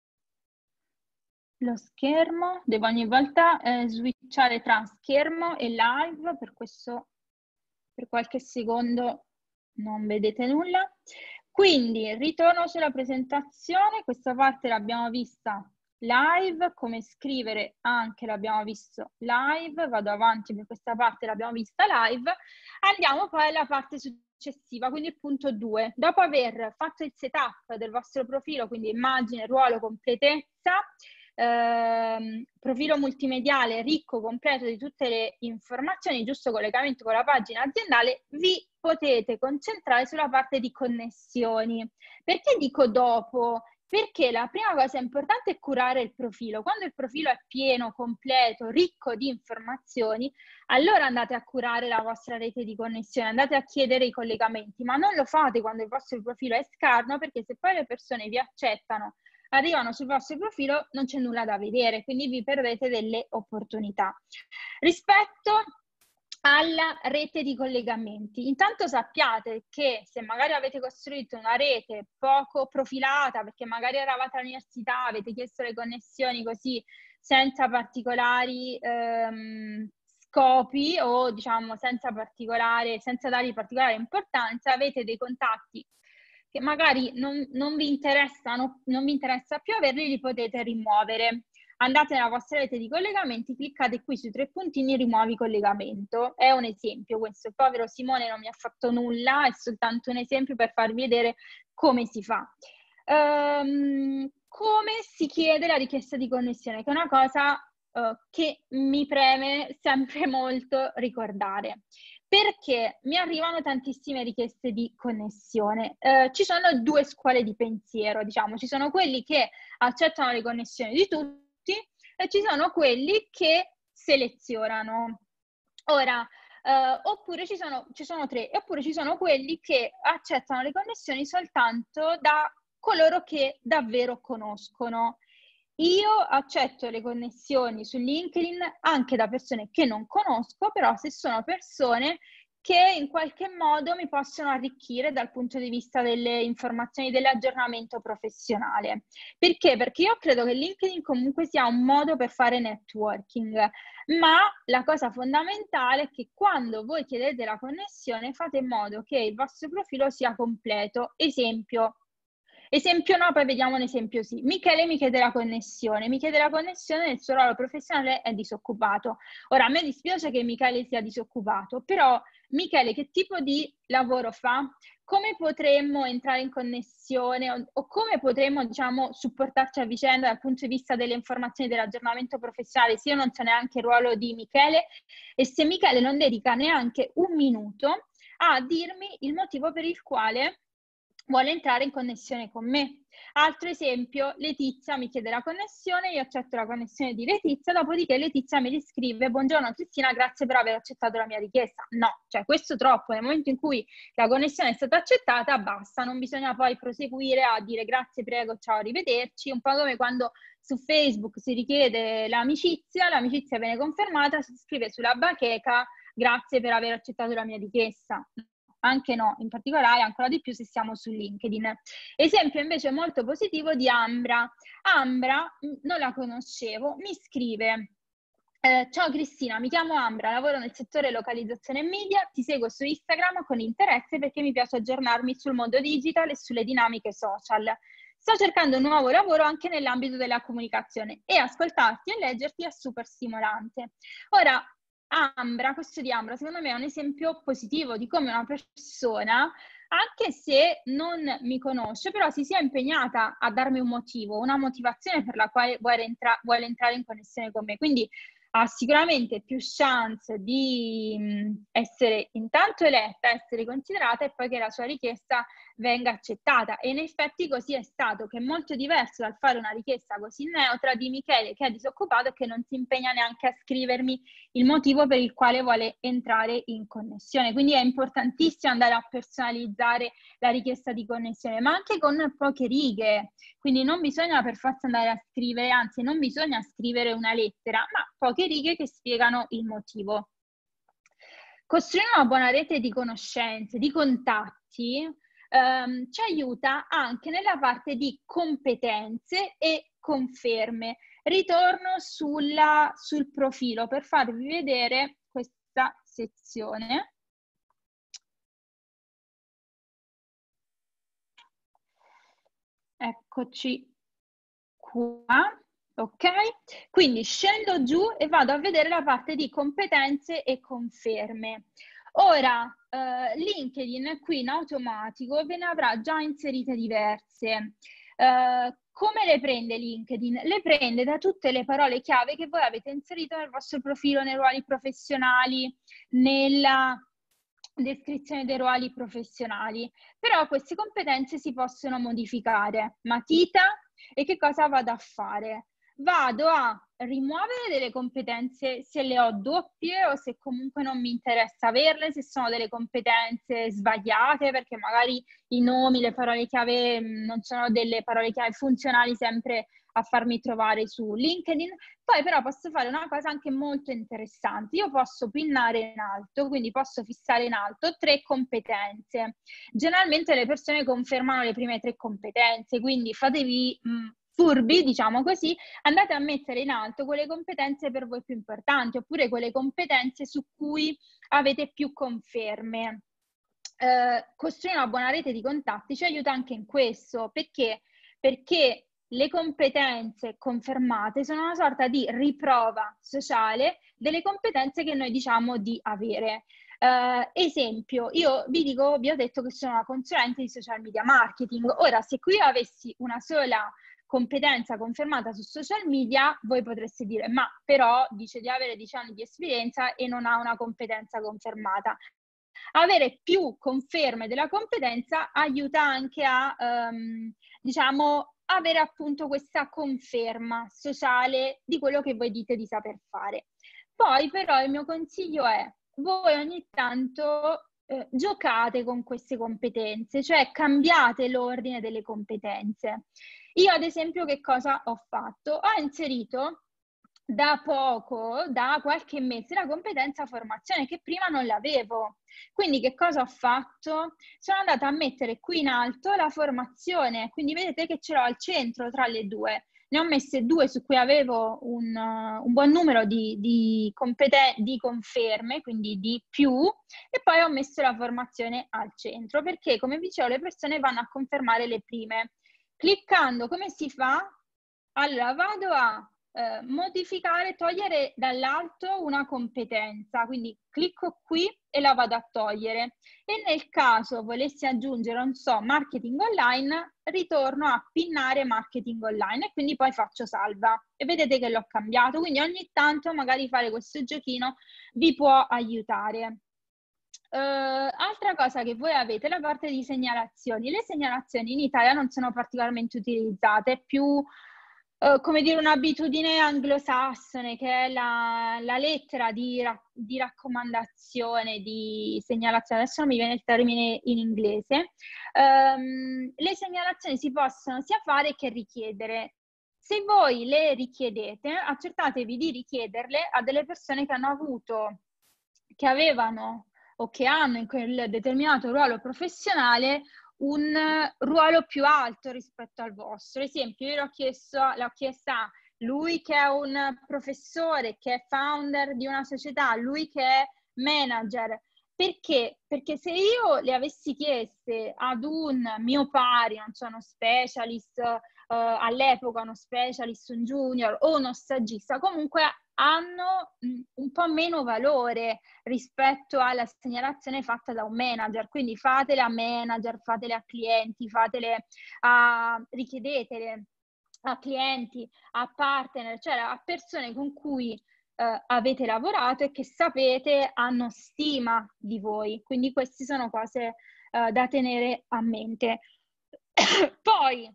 lo schermo. Devo ogni volta eh, switchare tra schermo e live, per questo per qualche secondo non vedete nulla. Quindi ritorno sulla presentazione, questa parte l'abbiamo vista live, come scrivere anche l'abbiamo visto live, vado avanti per questa parte l'abbiamo vista live, andiamo poi alla parte successiva, quindi il punto due. Dopo aver fatto il setup del vostro profilo, quindi immagine, ruolo, completezza, ehm, profilo multimediale ricco, completo di tutte le informazioni, giusto collegamento con la pagina aziendale, vi potete concentrare sulla parte di connessioni. Perché dico dopo? Perché la prima cosa importante è curare il profilo. Quando il profilo è pieno, completo, ricco di informazioni, allora andate a curare la vostra rete di connessione, andate a chiedere i collegamenti, ma non lo fate quando il vostro profilo è scarno, perché se poi le persone vi accettano, arrivano sul vostro profilo, non c'è nulla da vedere, quindi vi perdete delle opportunità. Rispetto alla rete di collegamenti. Intanto sappiate che se magari avete costruito una rete poco profilata, perché magari eravate all'università, avete chiesto le connessioni così senza particolari ehm, scopi o diciamo senza particolare, senza dargli particolare importanza, avete dei contatti che magari non, non vi interessano, non vi interessa più averli, li potete rimuovere. Andate nella vostra rete di collegamenti, cliccate qui sui tre puntini, rimuovi collegamento. È un esempio questo, il povero Simone non mi ha fatto nulla, è soltanto un esempio per farvi vedere come si fa. Um, come si chiede la richiesta di connessione, che è una cosa uh, che mi preme sempre molto ricordare. Perché mi arrivano tantissime richieste di connessione. Eh, ci sono due scuole di pensiero, diciamo, ci sono quelli che accettano le connessioni di tutti e ci sono quelli che selezionano. Ora, eh, oppure ci sono, ci sono tre, oppure ci sono quelli che accettano le connessioni soltanto da coloro che davvero conoscono. Io accetto le connessioni su LinkedIn anche da persone che non conosco, però se sono persone che in qualche modo mi possono arricchire dal punto di vista delle informazioni, dell'aggiornamento professionale. Perché? Perché io credo che LinkedIn comunque sia un modo per fare networking, ma la cosa fondamentale è che quando voi chiedete la connessione fate in modo che il vostro profilo sia completo. Esempio, Esempio no, poi vediamo un esempio sì. Michele mi chiede la connessione, mi chiede la connessione nel suo ruolo professionale è disoccupato. Ora, a me dispiace che Michele sia disoccupato, però Michele che tipo di lavoro fa? Come potremmo entrare in connessione o, o come potremmo, diciamo, supportarci a vicenda dal punto di vista delle informazioni dell'aggiornamento professionale se io non so neanche il ruolo di Michele e se Michele non dedica neanche un minuto a dirmi il motivo per il quale vuole entrare in connessione con me. Altro esempio, Letizia mi chiede la connessione, io accetto la connessione di Letizia, dopodiché Letizia mi riscrive: buongiorno Cristina, grazie per aver accettato la mia richiesta. No, cioè questo è troppo, nel momento in cui la connessione è stata accettata basta, non bisogna poi proseguire a dire grazie, prego, ciao, arrivederci, un po' come quando su Facebook si richiede l'amicizia, l'amicizia viene confermata, si scrive sulla bacheca grazie per aver accettato la mia richiesta. Anche no, in particolare ancora di più se siamo su LinkedIn. Esempio invece molto positivo di Ambra. Ambra, non la conoscevo, mi scrive: eh, ciao Cristina, mi chiamo Ambra, lavoro nel settore localizzazione e media, ti seguo su Instagram con interesse perché mi piace aggiornarmi sul mondo digital e sulle dinamiche social. Sto cercando un nuovo lavoro anche nell'ambito della comunicazione e ascoltarti e leggerti è super stimolante. Ora, Ambra, questo di Ambra, secondo me è un esempio positivo di come una persona, anche se non mi conosce, però si sia impegnata a darmi un motivo, una motivazione per la quale vuole, entra- vuole entrare in connessione con me. Quindi ha sicuramente più chance di mh, essere intanto eletta, essere considerata e poi che la sua richiesta venga accettata. E in effetti così è stato, che è molto diverso dal fare una richiesta così neutra di Michele che è disoccupato e che non si impegna neanche a scrivermi il motivo per il quale vuole entrare in connessione. Quindi è importantissimo andare a personalizzare la richiesta di connessione, ma anche con poche righe. Quindi non bisogna per forza andare a scrivere, anzi non bisogna scrivere una lettera, ma poche righe che spiegano il motivo. Costruire una buona rete di conoscenze, di contatti, ehm, ci aiuta anche nella parte di competenze e conferme. Ritorno sulla, sul profilo per farvi vedere questa sezione. Eccoci qua. Ok? Quindi scendo giù e vado a vedere la parte di competenze e conferme. Ora, eh, LinkedIn qui in automatico ve ne avrà già inserite diverse. Eh, come le prende LinkedIn? Le prende da tutte le parole chiave che voi avete inserito nel vostro profilo, nei ruoli professionali, nella descrizione dei ruoli professionali. Però queste competenze si possono modificare. Matita, e che cosa vado a fare? Vado a rimuovere delle competenze se le ho doppie o se comunque non mi interessa averle, se sono delle competenze sbagliate, perché magari i nomi, le parole chiave non sono delle parole chiave funzionali sempre a farmi trovare su LinkedIn. Poi però posso fare una cosa anche molto interessante. Io posso pinnare in alto, quindi posso fissare in alto tre competenze. Generalmente le persone confermano le prime tre competenze, quindi fatevi mh, furbi, diciamo così, andate a mettere in alto quelle competenze per voi più importanti, oppure quelle competenze su cui avete più conferme. Eh, costruire una buona rete di contatti ci aiuta anche in questo, perché? Perché le competenze confermate sono una sorta di riprova sociale delle competenze che noi diciamo di avere. Uh, esempio, io vi dico, vi ho detto che sono una consulente di social media marketing. Ora, se qui avessi una sola competenza confermata su social media, voi potreste dire, ma però dice di avere dieci anni di esperienza e non ha una competenza confermata. Avere più conferme della competenza aiuta anche a, um, diciamo, avere appunto questa conferma sociale di quello che voi dite di saper fare. Poi però il mio consiglio è, voi ogni tanto eh, giocate con queste competenze, cioè cambiate l'ordine delle competenze. Io ad esempio che cosa ho fatto? Ho inserito da poco, da qualche mese, la competenza formazione che prima non l'avevo. Quindi che cosa ho fatto? Sono andata a mettere qui in alto la formazione, quindi vedete che ce l'ho al centro tra le due. Ne ho messe due su cui avevo un, uh, un buon numero di, di, di conferme, quindi di più, e poi ho messo la formazione al centro, perché come vi dicevo le persone vanno a confermare le prime. Cliccando, come si fa? Allora, vado a eh, modificare, togliere dall'alto una competenza, quindi clicco qui e la vado a togliere. E nel caso volessi aggiungere, non so, marketing online, ritorno a pinnare marketing online e quindi poi faccio salva. E vedete che l'ho cambiato, quindi ogni tanto magari fare questo giochino vi può aiutare. Uh, altra cosa che voi avete è la parte di segnalazioni. Le segnalazioni in Italia non sono particolarmente utilizzate, è più uh, come dire un'abitudine anglosassone, che è la, la lettera di, ra di raccomandazione, di segnalazione. Adesso non mi viene il termine in inglese. Um, le segnalazioni si possono sia fare che richiedere. Se voi le richiedete, accertatevi di richiederle a delle persone che hanno avuto, che avevano o che hanno in quel determinato ruolo professionale un ruolo più alto rispetto al vostro. Ad esempio, io l'ho chiesto, l'ho chiesta a lui che è un professore, che è founder di una società, lui che è manager. Perché? Perché se io le avessi chieste ad un mio pari, non so, uno specialist, uh, all'epoca uno specialist, un junior o uno stagista, comunque hanno mh, un po' meno valore rispetto alla segnalazione fatta da un manager. Quindi fatele a manager, fatele a clienti, fatele a, richiedetele a clienti, a partner, cioè a persone con cui Uh, avete lavorato e che sapete hanno stima di voi. Quindi queste sono cose uh, da tenere a mente. Poi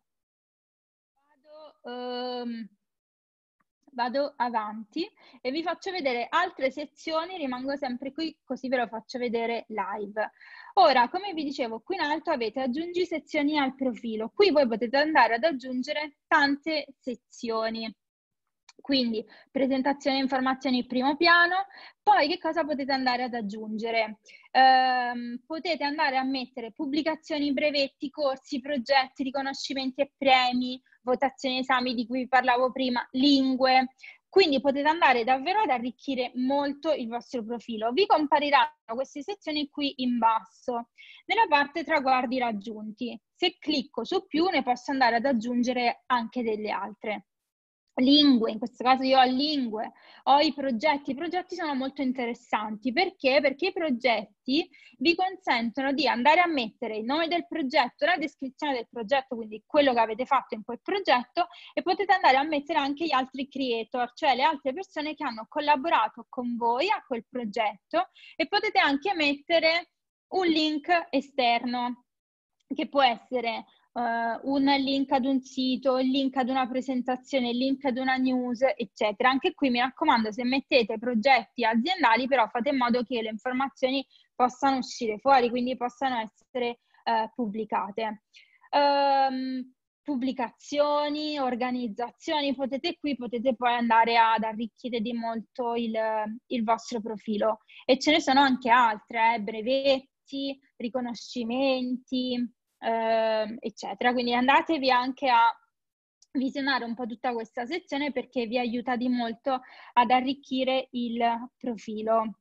vado, um, vado avanti e vi faccio vedere altre sezioni, rimango sempre qui così ve lo faccio vedere live. Ora, come vi dicevo, qui in alto avete aggiungi sezioni al profilo. Qui voi potete andare ad aggiungere tante sezioni. Quindi presentazione e informazioni primo piano, poi che cosa potete andare ad aggiungere? Eh, potete andare a mettere pubblicazioni, brevetti, corsi, progetti, riconoscimenti e premi, votazioni, esami di cui vi parlavo prima, lingue. Quindi potete andare davvero ad arricchire molto il vostro profilo. Vi compariranno queste sezioni qui in basso, nella parte traguardi raggiunti. Se clicco su più ne posso andare ad aggiungere anche delle altre. Lingue, in questo caso io ho lingue, ho i progetti. I progetti sono molto interessanti. Perché? Perché i progetti vi consentono di andare a mettere il nome del progetto, la descrizione del progetto, quindi quello che avete fatto in quel progetto, e potete andare a mettere anche gli altri creator, cioè le altre persone che hanno collaborato con voi a quel progetto, e potete anche mettere un link esterno, che può essere Uh, un link ad un sito, il link ad una presentazione, il link ad una news, eccetera. Anche qui mi raccomando, se mettete progetti aziendali, però fate in modo che le informazioni possano uscire fuori, quindi possano essere uh, pubblicate. Um, pubblicazioni, organizzazioni, potete qui, potete poi andare ad arricchire di molto il, il vostro profilo. E ce ne sono anche altre, eh, brevetti, riconoscimenti, Uh, eccetera. Quindi andatevi anche a visionare un po' tutta questa sezione, perché vi aiuta di molto ad arricchire il profilo.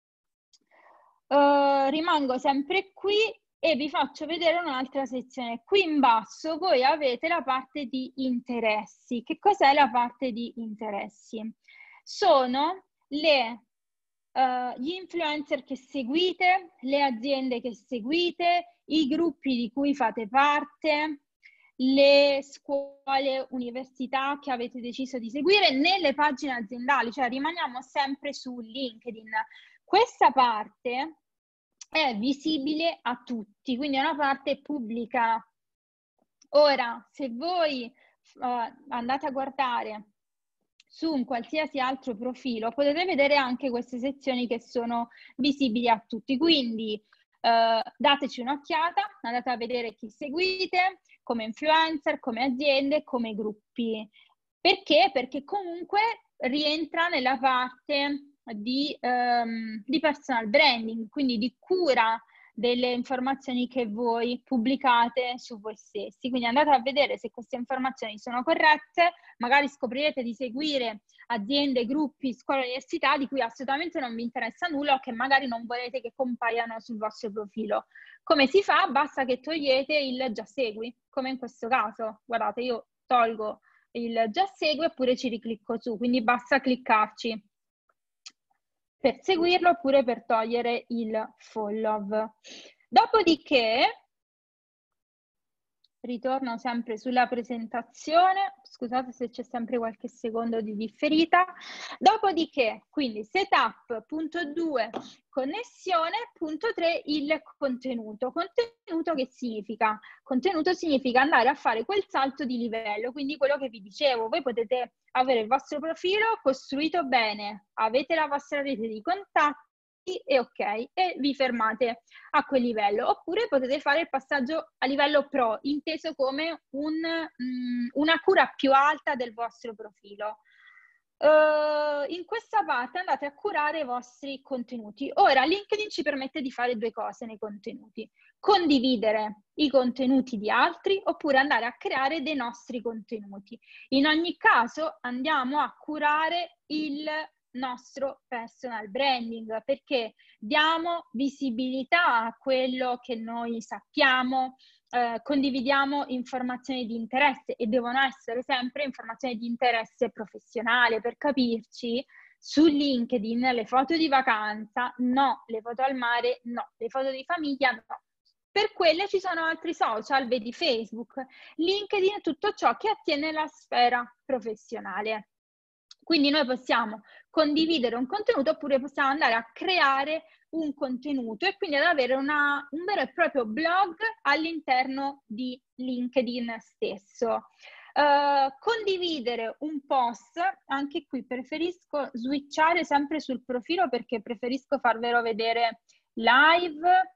Uh, rimango sempre qui e vi faccio vedere un'altra sezione. Qui in basso voi avete la parte di interessi. Che cos'è la parte di interessi? Sono le Uh, gli influencer che seguite, le aziende che seguite, i gruppi di cui fate parte, le scuole, università che avete deciso di seguire nelle pagine aziendali, cioè rimaniamo sempre su LinkedIn. Questa parte è visibile a tutti, quindi è una parte pubblica. Ora, se voi uh, andate a guardare su un qualsiasi altro profilo, potete vedere anche queste sezioni che sono visibili a tutti. Quindi eh, dateci un'occhiata, andate a vedere chi seguite, come influencer, come aziende, come gruppi. Perché? Perché comunque rientra nella parte di, um, di personal branding, quindi di cura delle informazioni che voi pubblicate su voi stessi. Quindi andate a vedere se queste informazioni sono corrette, magari scoprirete di seguire aziende, gruppi, scuole, università di cui assolutamente non vi interessa nulla o che magari non volete che compaiano sul vostro profilo. Come si fa? Basta che togliete il già segui, come in questo caso. Guardate, io tolgo il già segui oppure ci riclicco su, quindi basta cliccarci per seguirlo oppure per togliere il follow. Dopodiché, ritorno sempre sulla presentazione, scusate se c'è sempre qualche secondo di differita. Dopodiché, quindi setup, punto due, connessione, punto tre, il contenuto. Contenuto che significa? Contenuto significa andare a fare quel salto di livello, quindi quello che vi dicevo, voi potete avere il vostro profilo costruito bene, avete la vostra rete di contatti, e ok, e vi fermate a quel livello, oppure potete fare il passaggio a livello pro, inteso come un, um, una cura più alta del vostro profilo. Uh, in questa parte andate a curare i vostri contenuti. Ora LinkedIn ci permette di fare due cose nei contenuti: condividere i contenuti di altri oppure andare a creare dei nostri contenuti. In ogni caso andiamo a curare il nostro personal branding, perché diamo visibilità a quello che noi sappiamo, eh, condividiamo informazioni di interesse e devono essere sempre informazioni di interesse professionale. Per capirci, su LinkedIn le foto di vacanza no, le foto al mare no, le foto di famiglia no. Per quelle ci sono altri social, vedi Facebook, LinkedIn, tutto ciò che attiene la sfera professionale. Quindi noi possiamo condividere un contenuto oppure possiamo andare a creare un contenuto e quindi ad avere una, un vero e proprio blog all'interno di LinkedIn stesso. Uh, condividere un post, anche qui preferisco switchare sempre sul profilo perché preferisco farvelo vedere live.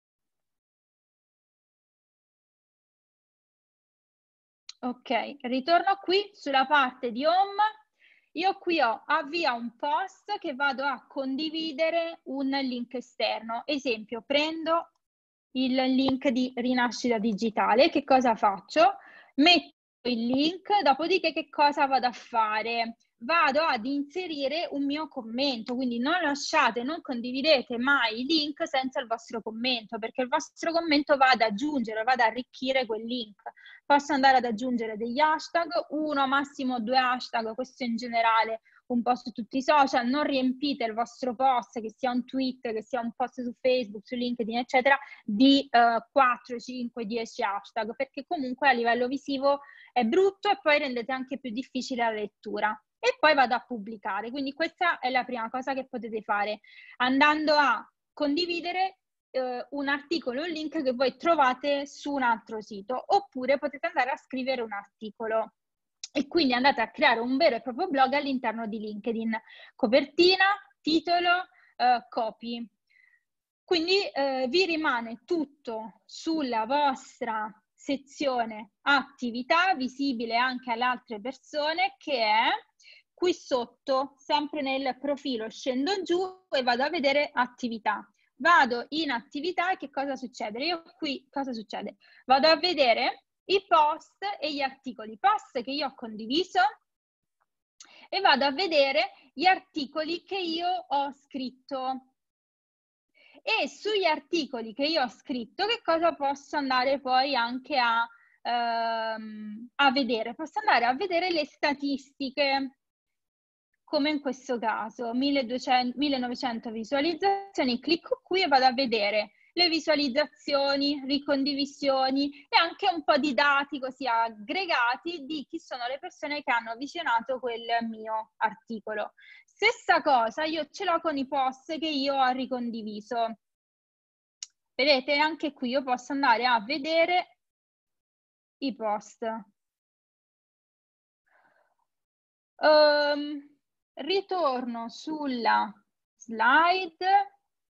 Ok, ritorno qui sulla parte di home. Io qui ho avvia un post che vado a condividere un link esterno. Esempio, prendo il link di Rinascita Digitale. Che cosa faccio? Metto il link, dopodiché che cosa vado a fare? Vado ad inserire un mio commento, quindi non lasciate, non condividete mai i link senza il vostro commento, perché il vostro commento va ad aggiungere, va ad arricchire quel link. Posso andare ad aggiungere degli hashtag, uno, massimo due hashtag, questo in generale un po' su tutti i social. Non riempite il vostro post, che sia un tweet, che sia un post su Facebook, su LinkedIn, eccetera, di eh, quattro, cinque, dieci hashtag, perché comunque a livello visivo è brutto e poi rendete anche più difficile la lettura. E poi vado a pubblicare. Quindi questa è la prima cosa che potete fare, andando a condividere eh, un articolo, un link che voi trovate su un altro sito, oppure potete andare a scrivere un articolo. E quindi andate a creare un vero e proprio blog all'interno di LinkedIn. Copertina, titolo, eh, copy. Quindi eh, vi rimane tutto sulla vostra sezione attività, visibile anche alle altre persone, che è qui sotto, sempre nel profilo. Scendo giù e vado a vedere attività. Vado in attività e che cosa succede? Io qui cosa succede? Vado a vedere i post e gli articoli, post che io ho condiviso, e vado a vedere gli articoli che io ho scritto. E sugli articoli che io ho scritto, che cosa posso andare poi anche a, ehm, a vedere? Posso andare a vedere le statistiche, come in questo caso, milleduecento, millenovecento visualizzazioni. Clicco qui e vado a vedere le visualizzazioni, ricondivisioni e anche un po' di dati così aggregati di chi sono le persone che hanno visionato quel mio articolo. Stessa cosa io ce l'ho con i post che io ho ricondiviso. Vedete, anche qui io posso andare a vedere i post. Um, ritorno sulla slide.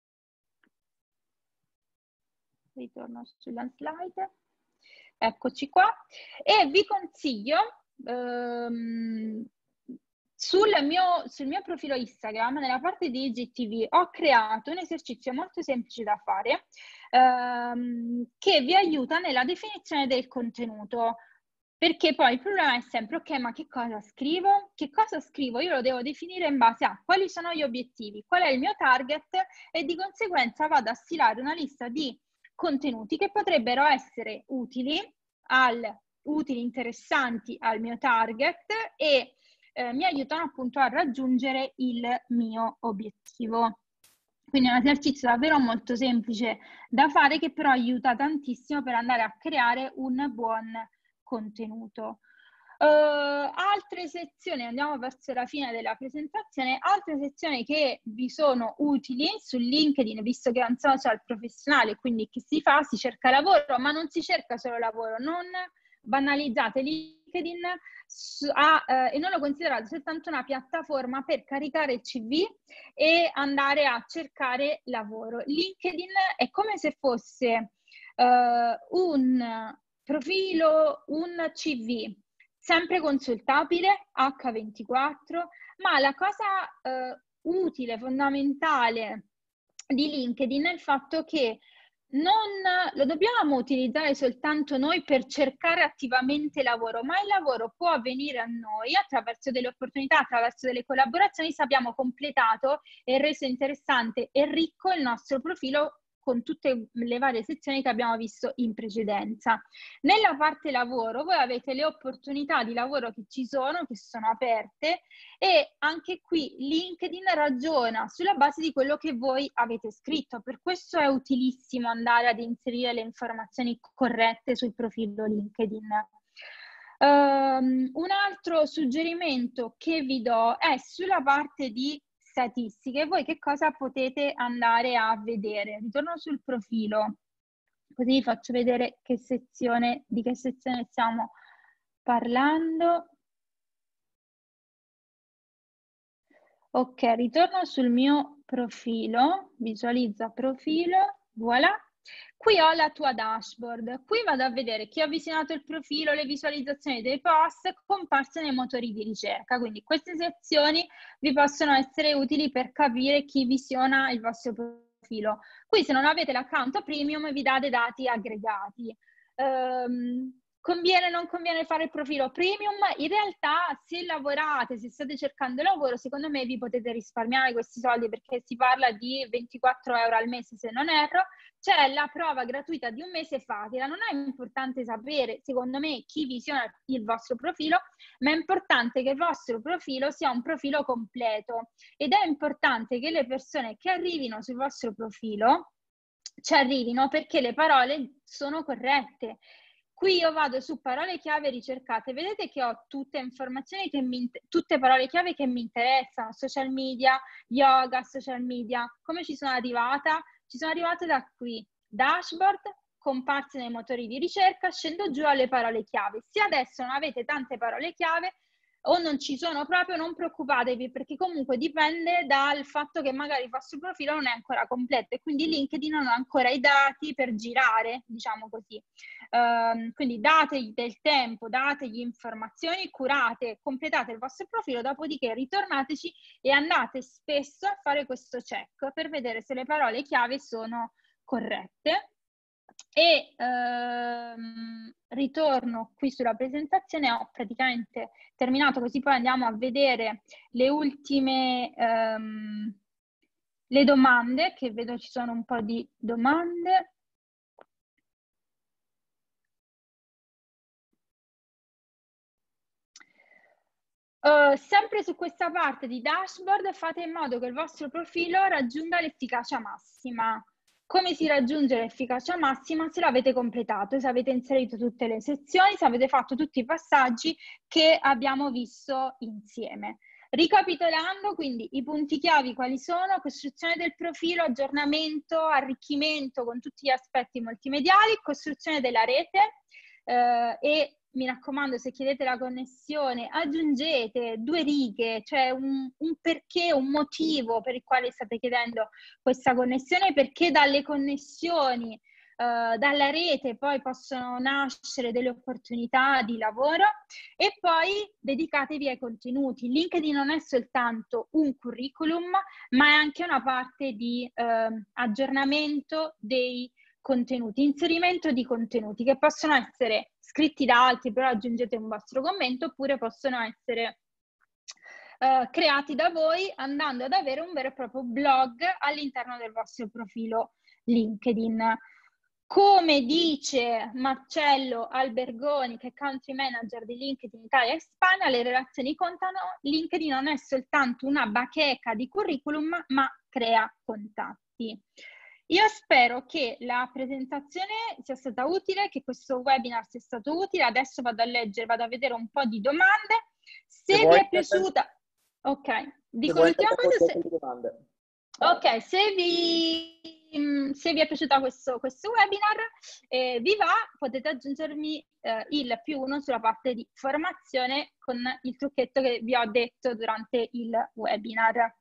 Ritorno sulla slide. Eccoci qua. E vi consiglio um, sul mio, sul mio profilo Instagram, nella parte di I G T V, ho creato un esercizio molto semplice da fare ehm, che vi aiuta nella definizione del contenuto. Perché poi il problema è sempre, ok, ma che cosa scrivo? Che cosa scrivo? Io lo devo definire in base a quali sono gli obiettivi, qual è il mio target e di conseguenza vado a stilare una lista di contenuti che potrebbero essere utili, al, utili, interessanti al mio target e Eh, mi aiutano appunto a raggiungere il mio obiettivo. Quindi è un esercizio davvero molto semplice da fare, che però aiuta tantissimo per andare a creare un buon contenuto. Uh, altre sezioni, andiamo verso la fine della presentazione, altre sezioni che vi sono utili su LinkedIn, visto che è un social professionale, quindi che si fa? Si cerca lavoro, ma non si cerca solo lavoro, non banalizzate LinkedIn a, eh, e non lo considerate soltanto una piattaforma per caricare il C V e andare a cercare lavoro. LinkedIn è come se fosse eh, un profilo, un C V sempre consultabile acca ventiquattro, ma la cosa eh, utile, fondamentale di LinkedIn è il fatto che non lo dobbiamo utilizzare soltanto noi per cercare attivamente lavoro, ma il lavoro può venire a noi attraverso delle opportunità, attraverso delle collaborazioni, se abbiamo completato e reso interessante e ricco il nostro profilo con tutte le varie sezioni che abbiamo visto in precedenza. Nella parte lavoro voi avete le opportunità di lavoro che ci sono, che sono aperte, e anche qui LinkedIn ragiona sulla base di quello che voi avete scritto. Per questo è utilissimo andare ad inserire le informazioni corrette sul profilo LinkedIn. Um, un altro suggerimento che vi do è sulla parte di statistiche. Voi che cosa potete andare a vedere? Ritorno sul profilo, così vi faccio vedere che sezione, di che sezione stiamo parlando. Ok, ritorno sul mio profilo, visualizza profilo, voilà. Qui ho la tua dashboard, qui vado a vedere chi ha visionato il profilo, le visualizzazioni dei post comparse nei motori di ricerca, quindi queste sezioni vi possono essere utili per capire chi visiona il vostro profilo. Qui se non avete l'account premium vi date dati aggregati. Um, Conviene o non conviene fare il profilo premium? In realtà se lavorate, se state cercando lavoro, secondo me vi potete risparmiare questi soldi, perché si parla di ventiquattro euro al mese se non erro. C'è la prova gratuita di un mese, fatela. Non è importante sapere, secondo me, chi visiona il vostro profilo, ma è importante che il vostro profilo sia un profilo completo, ed è importante che le persone che arrivino sul vostro profilo ci arrivino perché le parole sono corrette. Qui io vado su parole chiave ricercate, vedete che ho tutte informazioni che mi, tutte parole chiave che mi interessano: social media, yoga, social media. Come ci sono arrivata? Ci sono arrivata da qui, dashboard, comparse nei motori di ricerca, scendo giù alle parole chiave. Se adesso non avete tante parole chiave o non ci sono proprio, non preoccupatevi, perché comunque dipende dal fatto che magari il vostro profilo non è ancora completo e quindi LinkedIn non ha ancora i dati per girare, diciamo così. Um, quindi dategli del tempo, dategli informazioni, curate, completate il vostro profilo, dopodiché ritornateci e andate spesso a fare questo check per vedere se le parole chiave sono corrette. E ehm, ritorno qui sulla presentazione, ho praticamente terminato, così poi andiamo a vedere le ultime ehm, le domande, che vedo ci sono un po' di domande. Uh, sempre su questa parte di dashboard fate in modo che il vostro profilo raggiunga l'efficacia massima. Come si raggiunge l'efficacia massima? Se l'avete completato, se avete inserito tutte le sezioni, se avete fatto tutti i passaggi che abbiamo visto insieme. Ricapitolando, quindi i punti chiavi quali sono? Costruzione del profilo, aggiornamento, arricchimento con tutti gli aspetti multimediali, costruzione della rete eh, e mi raccomando, se chiedete la connessione, aggiungete due righe, cioè un, un perché, un motivo per il quale state chiedendo questa connessione, perché dalle connessioni, Uh, dalla rete poi possono nascere delle opportunità di lavoro, e poi dedicatevi ai contenuti. LinkedIn non è soltanto un curriculum, ma è anche una parte di uh, aggiornamento dei contenuti, inserimento di contenuti che possono essere scritti da altri, però aggiungete un vostro commento, oppure possono essere Uh, creati da voi andando ad avere un vero e proprio blog all'interno del vostro profilo LinkedIn. Come dice Marcello Albergoni, che è country manager di LinkedIn Italia e Spagna, le relazioni contano. LinkedIn non è soltanto una bacheca di curriculum, ma crea contatti. Io spero che la presentazione sia stata utile, che questo webinar sia stato utile. Adesso vado a leggere, vado a vedere un po' di domande. Se, se vi è piaciuta... Ok, dico l'ultima cosa. Se... Ok, se vi, se vi è piaciuto questo, questo webinar, eh, vi va, potete aggiungermi eh, il più uno sulla parte di formazione con il trucchetto che vi ho detto durante il webinar.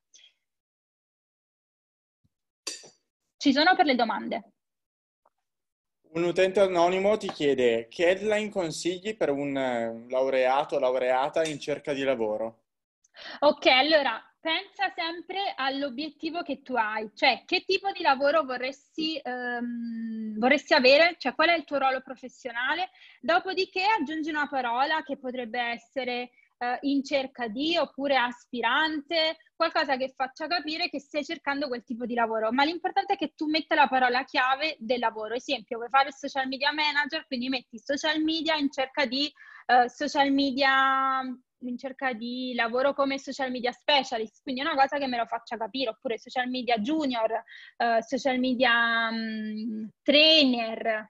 Ci sono per le domande. Un utente anonimo ti chiede: che headline consigli per un laureato o laureata in cerca di lavoro? Ok, allora pensa sempre all'obiettivo che tu hai, cioè che tipo di lavoro vorresti, ehm, vorresti avere, cioè qual è il tuo ruolo professionale, dopodiché aggiungi una parola che potrebbe essere eh, in cerca di, oppure aspirante, qualcosa che faccia capire che stai cercando quel tipo di lavoro, ma l'importante è che tu metta la parola chiave del lavoro. Esempio, vuoi fare il social media manager, quindi metti social media in cerca di uh, social media, in cerca di lavoro come social media specialist, quindi è una cosa che me lo faccia capire, oppure social media junior, uh, social media um, trainer.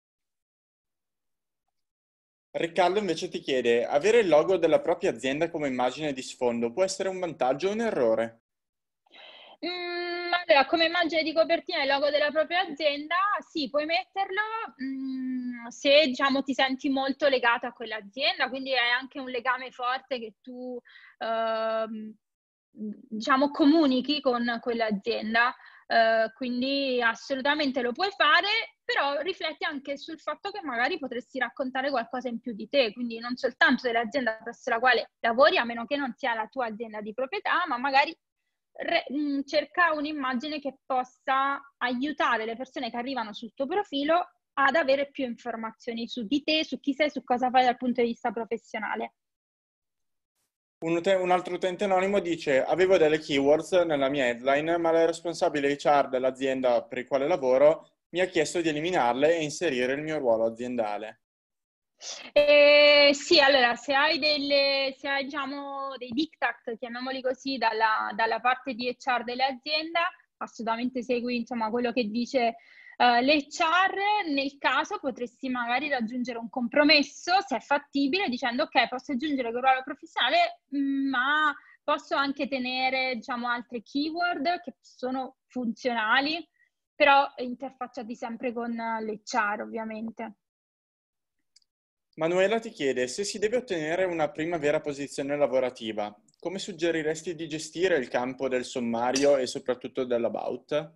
Riccardo invece ti chiede, avere il logo della propria azienda come immagine di sfondo può essere un vantaggio o un errore? Mm, allora, come immagine di copertina il logo della propria azienda, sì, puoi metterlo mm, se diciamo ti senti molto legato a quell'azienda, quindi è anche un legame forte che tu ehm, diciamo comunichi con quell'azienda. Uh, quindi assolutamente lo puoi fare, però rifletti anche sul fatto che magari potresti raccontare qualcosa in più di te, quindi non soltanto dell'azienda presso la quale lavori, a meno che non sia la tua azienda di proprietà, ma magari re, mh, cerca un'immagine che possa aiutare le persone che arrivano sul tuo profilo ad avere più informazioni su di te, su chi sei, su cosa fai dal punto di vista professionale. Un, ute- un altro utente anonimo dice, avevo delle keywords nella mia headline, ma la responsabile H R dell'azienda per il quale lavoro mi ha chiesto di eliminarle e inserire il mio ruolo aziendale. Eh, sì, allora, se hai, delle, se hai diciamo, dei diktat, chiamiamoli così, dalla, dalla parte di H R dell'azienda, assolutamente segui insomma, quello che dice uh, l'H R. Nel caso potresti magari raggiungere un compromesso, se è fattibile, dicendo ok, posso aggiungere quel ruolo professionale, ma posso anche tenere diciamo, altre keyword che sono funzionali, però interfacciati sempre con l'H R ovviamente. Manuela ti chiede, se si deve ottenere una prima vera posizione lavorativa, come suggeriresti di gestire il campo del sommario e soprattutto dell'about?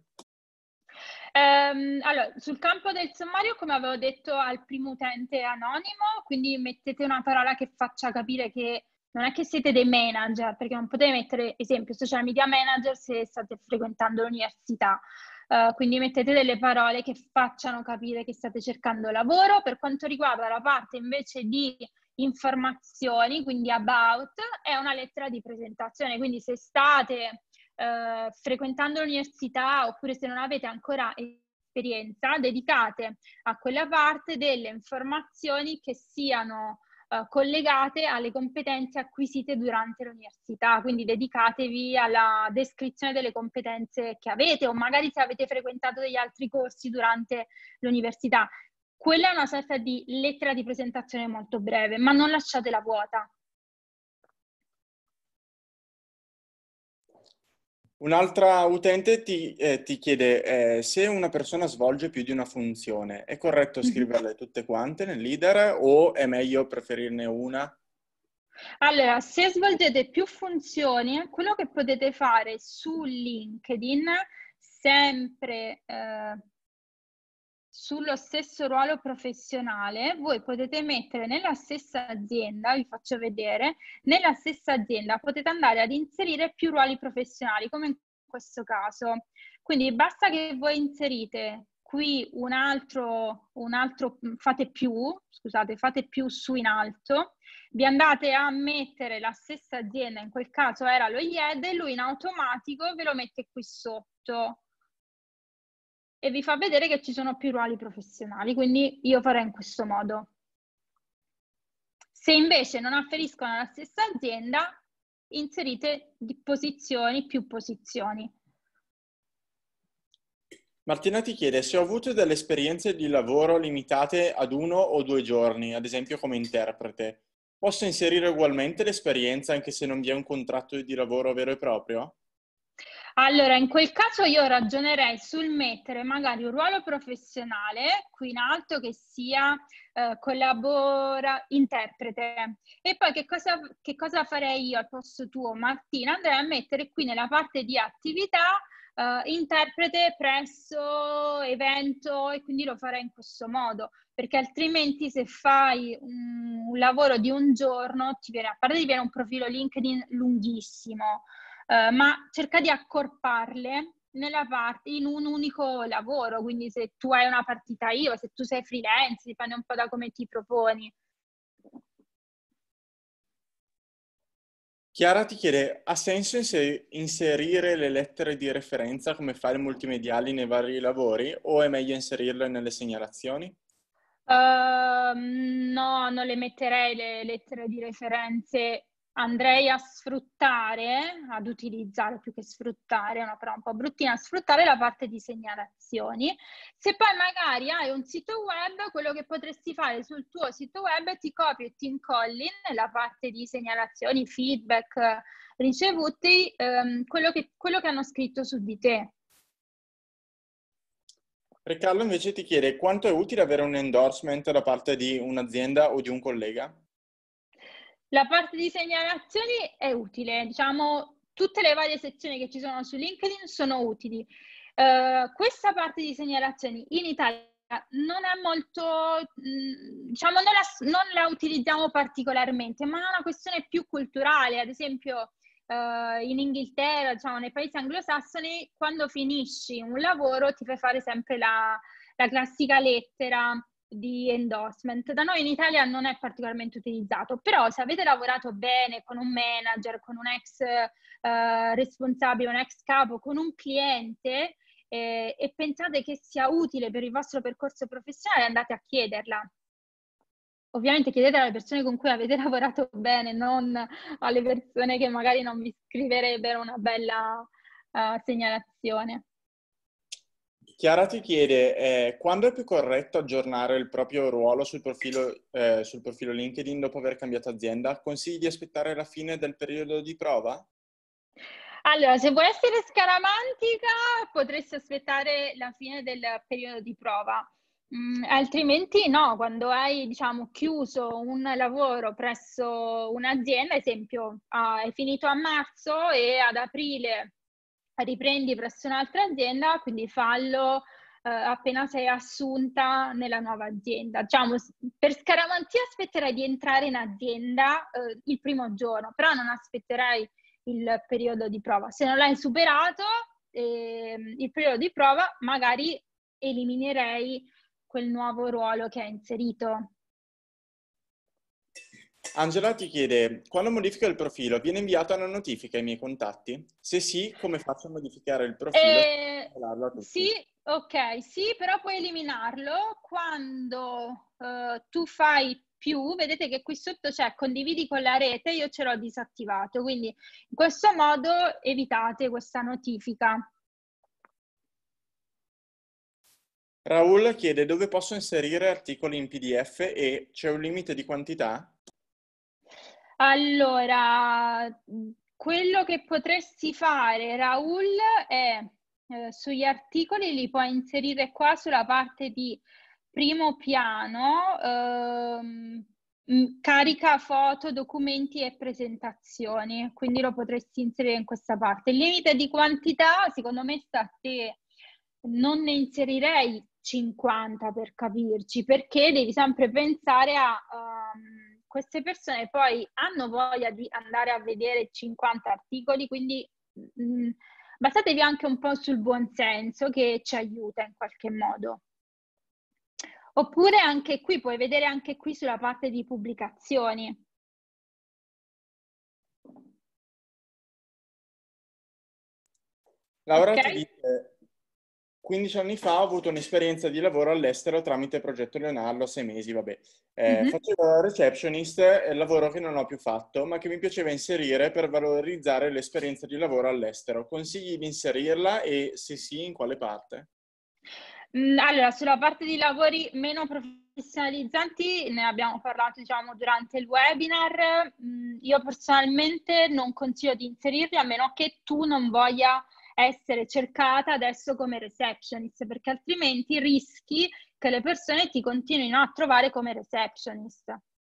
Um, allora, sul campo del sommario, come avevo detto al primo utente anonimo, quindi mettete una parola che faccia capire che non è che siete dei manager, perché non potete mettere, esempio, social media manager se state frequentando l'università. Uh, quindi mettete delle parole che facciano capire che state cercando lavoro. Per quanto riguarda la parte invece di informazioni, quindi about, è una lettera di presentazione, quindi se state Uh, frequentando l'università oppure se non avete ancora esperienza, dedicate a quella parte delle informazioni che siano uh, collegate alle competenze acquisite durante l'università, quindi dedicatevi alla descrizione delle competenze che avete o magari se avete frequentato degli altri corsi durante l'università. Quella è una sorta di lettera di presentazione molto breve, ma non lasciatela vuota. Un'altra utente ti, eh, ti chiede eh, se una persona svolge più di una funzione, è corretto scriverle tutte quante nel leader o è meglio preferirne una? Allora, se svolgete più funzioni, quello che potete fare su LinkedIn, sempre eh, sullo stesso ruolo professionale, voi potete mettere nella stessa azienda, vi faccio vedere, nella stessa azienda potete andare ad inserire più ruoli professionali, come in questo caso. Quindi basta che voi inserite qui un altro, un altro, fate più, scusate, fate più su in alto, vi andate a mettere la stessa azienda, in quel caso era lo I E D, e lui in automatico ve lo mette qui sotto e vi fa vedere che ci sono più ruoli professionali, quindi io farei in questo modo. Se invece non afferiscono alla stessa azienda, inserite di posizioni più posizioni. Martina ti chiede se ho avuto delle esperienze di lavoro limitate ad uno o due giorni, ad esempio come interprete. Posso inserire ugualmente l'esperienza anche se non vi è un contratto di lavoro vero e proprio? Allora, in quel caso io ragionerei sul mettere magari un ruolo professionale qui in alto che sia eh, collabora, interprete. E poi che cosa, che cosa farei io al posto tuo, Martina? Andrei a mettere qui nella parte di attività Uh, interprete presso evento e quindi lo farei in questo modo, perché altrimenti se fai un, un lavoro di un giorno ti viene, a parte ti viene un profilo LinkedIn lunghissimo, uh, ma cerca di accorparle nella parte, in un unico lavoro. Quindi se tu hai una partita I V A, se tu sei freelance, dipende un po' da come ti proponi. Chiara ti chiede, ha senso inserire le lettere di referenza come file multimediali nei vari lavori o è meglio inserirle nelle segnalazioni? Uh, no, non le metterei le lettere di referenze, andrei a sfruttare, ad utilizzare più che sfruttare, è una parola un po' bruttina, a sfruttare la parte di segnalazioni. Se poi magari hai un sito web, quello che potresti fare sul tuo sito web è ti copi e ti incolli nella parte di segnalazioni, feedback ricevuti, ehm, quello che, quello che hanno scritto su di te. Riccardo invece ti chiede quanto è utile avere un endorsement da parte di un'azienda o di un collega? La parte di segnalazioni è utile, diciamo, tutte le varie sezioni che ci sono su LinkedIn sono utili. Uh, questa parte di segnalazioni in Italia non è molto, mh, diciamo, non la, non la utilizziamo particolarmente, ma è una questione più culturale. Ad esempio, uh, in Inghilterra, diciamo, nei paesi anglosassoni, quando finisci un lavoro ti fai fare sempre la, la classica lettera di endorsement. Da noi in Italia non è particolarmente utilizzato, però se avete lavorato bene con un manager, con un ex eh, responsabile, un ex capo, con un cliente eh, e pensate che sia utile per il vostro percorso professionale, andate a chiederla. Ovviamente chiedete alle persone con cui avete lavorato bene, non alle persone che magari non vi scriverebbero una bella uh, segnalazione. Chiara ti chiede, eh, quando è più corretto aggiornare il proprio ruolo sul profilo, eh, sul profilo LinkedIn dopo aver cambiato azienda? Consigli di aspettare la fine del periodo di prova? Allora, se vuoi essere scaramantica, potresti aspettare la fine del periodo di prova. Mm, altrimenti no, quando hai, diciamo, chiuso un lavoro presso un'azienda, esempio, ah, hai finito a marzo e ad aprile riprendi presso un'altra azienda, quindi fallo eh, appena sei assunta nella nuova azienda. Diciamo, per scaramanzia aspetterai di entrare in azienda eh, il primo giorno, però non aspetterai il periodo di prova. Se non l'hai superato, eh, il periodo di prova, magari eliminerei quel nuovo ruolo che hai inserito. Angela ti chiede, quando modifico il profilo, viene inviata una notifica ai miei contatti? Se sì, come faccio a modificare il profilo? Eh, A sì, ok, sì, però puoi eliminarlo quando uh, tu fai più, vedete che qui sotto c'è condividi con la rete, io ce l'ho disattivato, quindi in questo modo evitate questa notifica. Raul chiede dove posso inserire articoli in P D F e c'è un limite di quantità? Allora, quello che potresti fare, Raul, è eh, sugli articoli li puoi inserire qua sulla parte di primo piano, ehm, carica foto, documenti e presentazioni, quindi lo potresti inserire in questa parte. Il limite di quantità, secondo me, sta a te. Non ne inserirei cinquanta per capirci, perché devi sempre pensare a um, queste persone poi hanno voglia di andare a vedere cinquanta articoli, quindi mh, basatevi anche un po' sul buon senso che ci aiuta in qualche modo. Oppure anche qui, puoi vedere anche qui sulla parte di pubblicazioni. Laura Okay. ti dice, quindici anni fa ho avuto un'esperienza di lavoro all'estero tramite Progetto Leonardo, sei mesi, vabbè. Eh, Mm-hmm. facevo la receptionist, è il lavoro che non ho più fatto, ma che mi piaceva inserire per valorizzare l'esperienza di lavoro all'estero. Consigli di inserirla e se sì, in quale parte? Allora, sulla parte di lavori meno professionalizzanti ne abbiamo parlato, diciamo, durante il webinar. Io personalmente non consiglio di inserirli a meno che tu non voglia essere cercata adesso come receptionist, perché altrimenti rischi che le persone ti continuino a trovare come receptionist.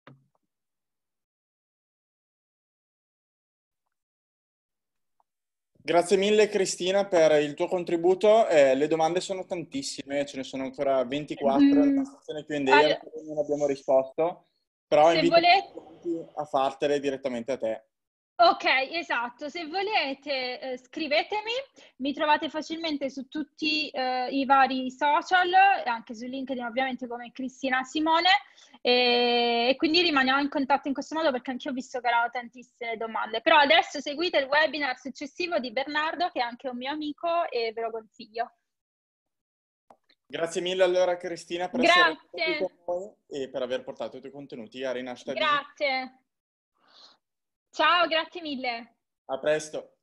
Grazie mille Cristina per il tuo contributo. Eh, le domande sono tantissime, ce ne sono ancora ventiquattro nella Mm, sezione Q and A, all- a cui non abbiamo risposto, però se invito volete... tutti a fartele direttamente a te. Ok, esatto. Se volete, eh, scrivetemi, mi trovate facilmente su tutti eh, i vari social, anche su LinkedIn ovviamente come Cristina Simone, e, e quindi rimaniamo in contatto in questo modo perché anche io ho visto che erano tantissime domande. Però adesso seguite il webinar successivo di Bernardo, che è anche un mio amico, e ve lo consiglio. Grazie mille allora Cristina per essere qui con Grazie, noi e per aver portato i tuoi contenuti a Rinascita Digitale. grazie. Ciao, grazie mille. A presto!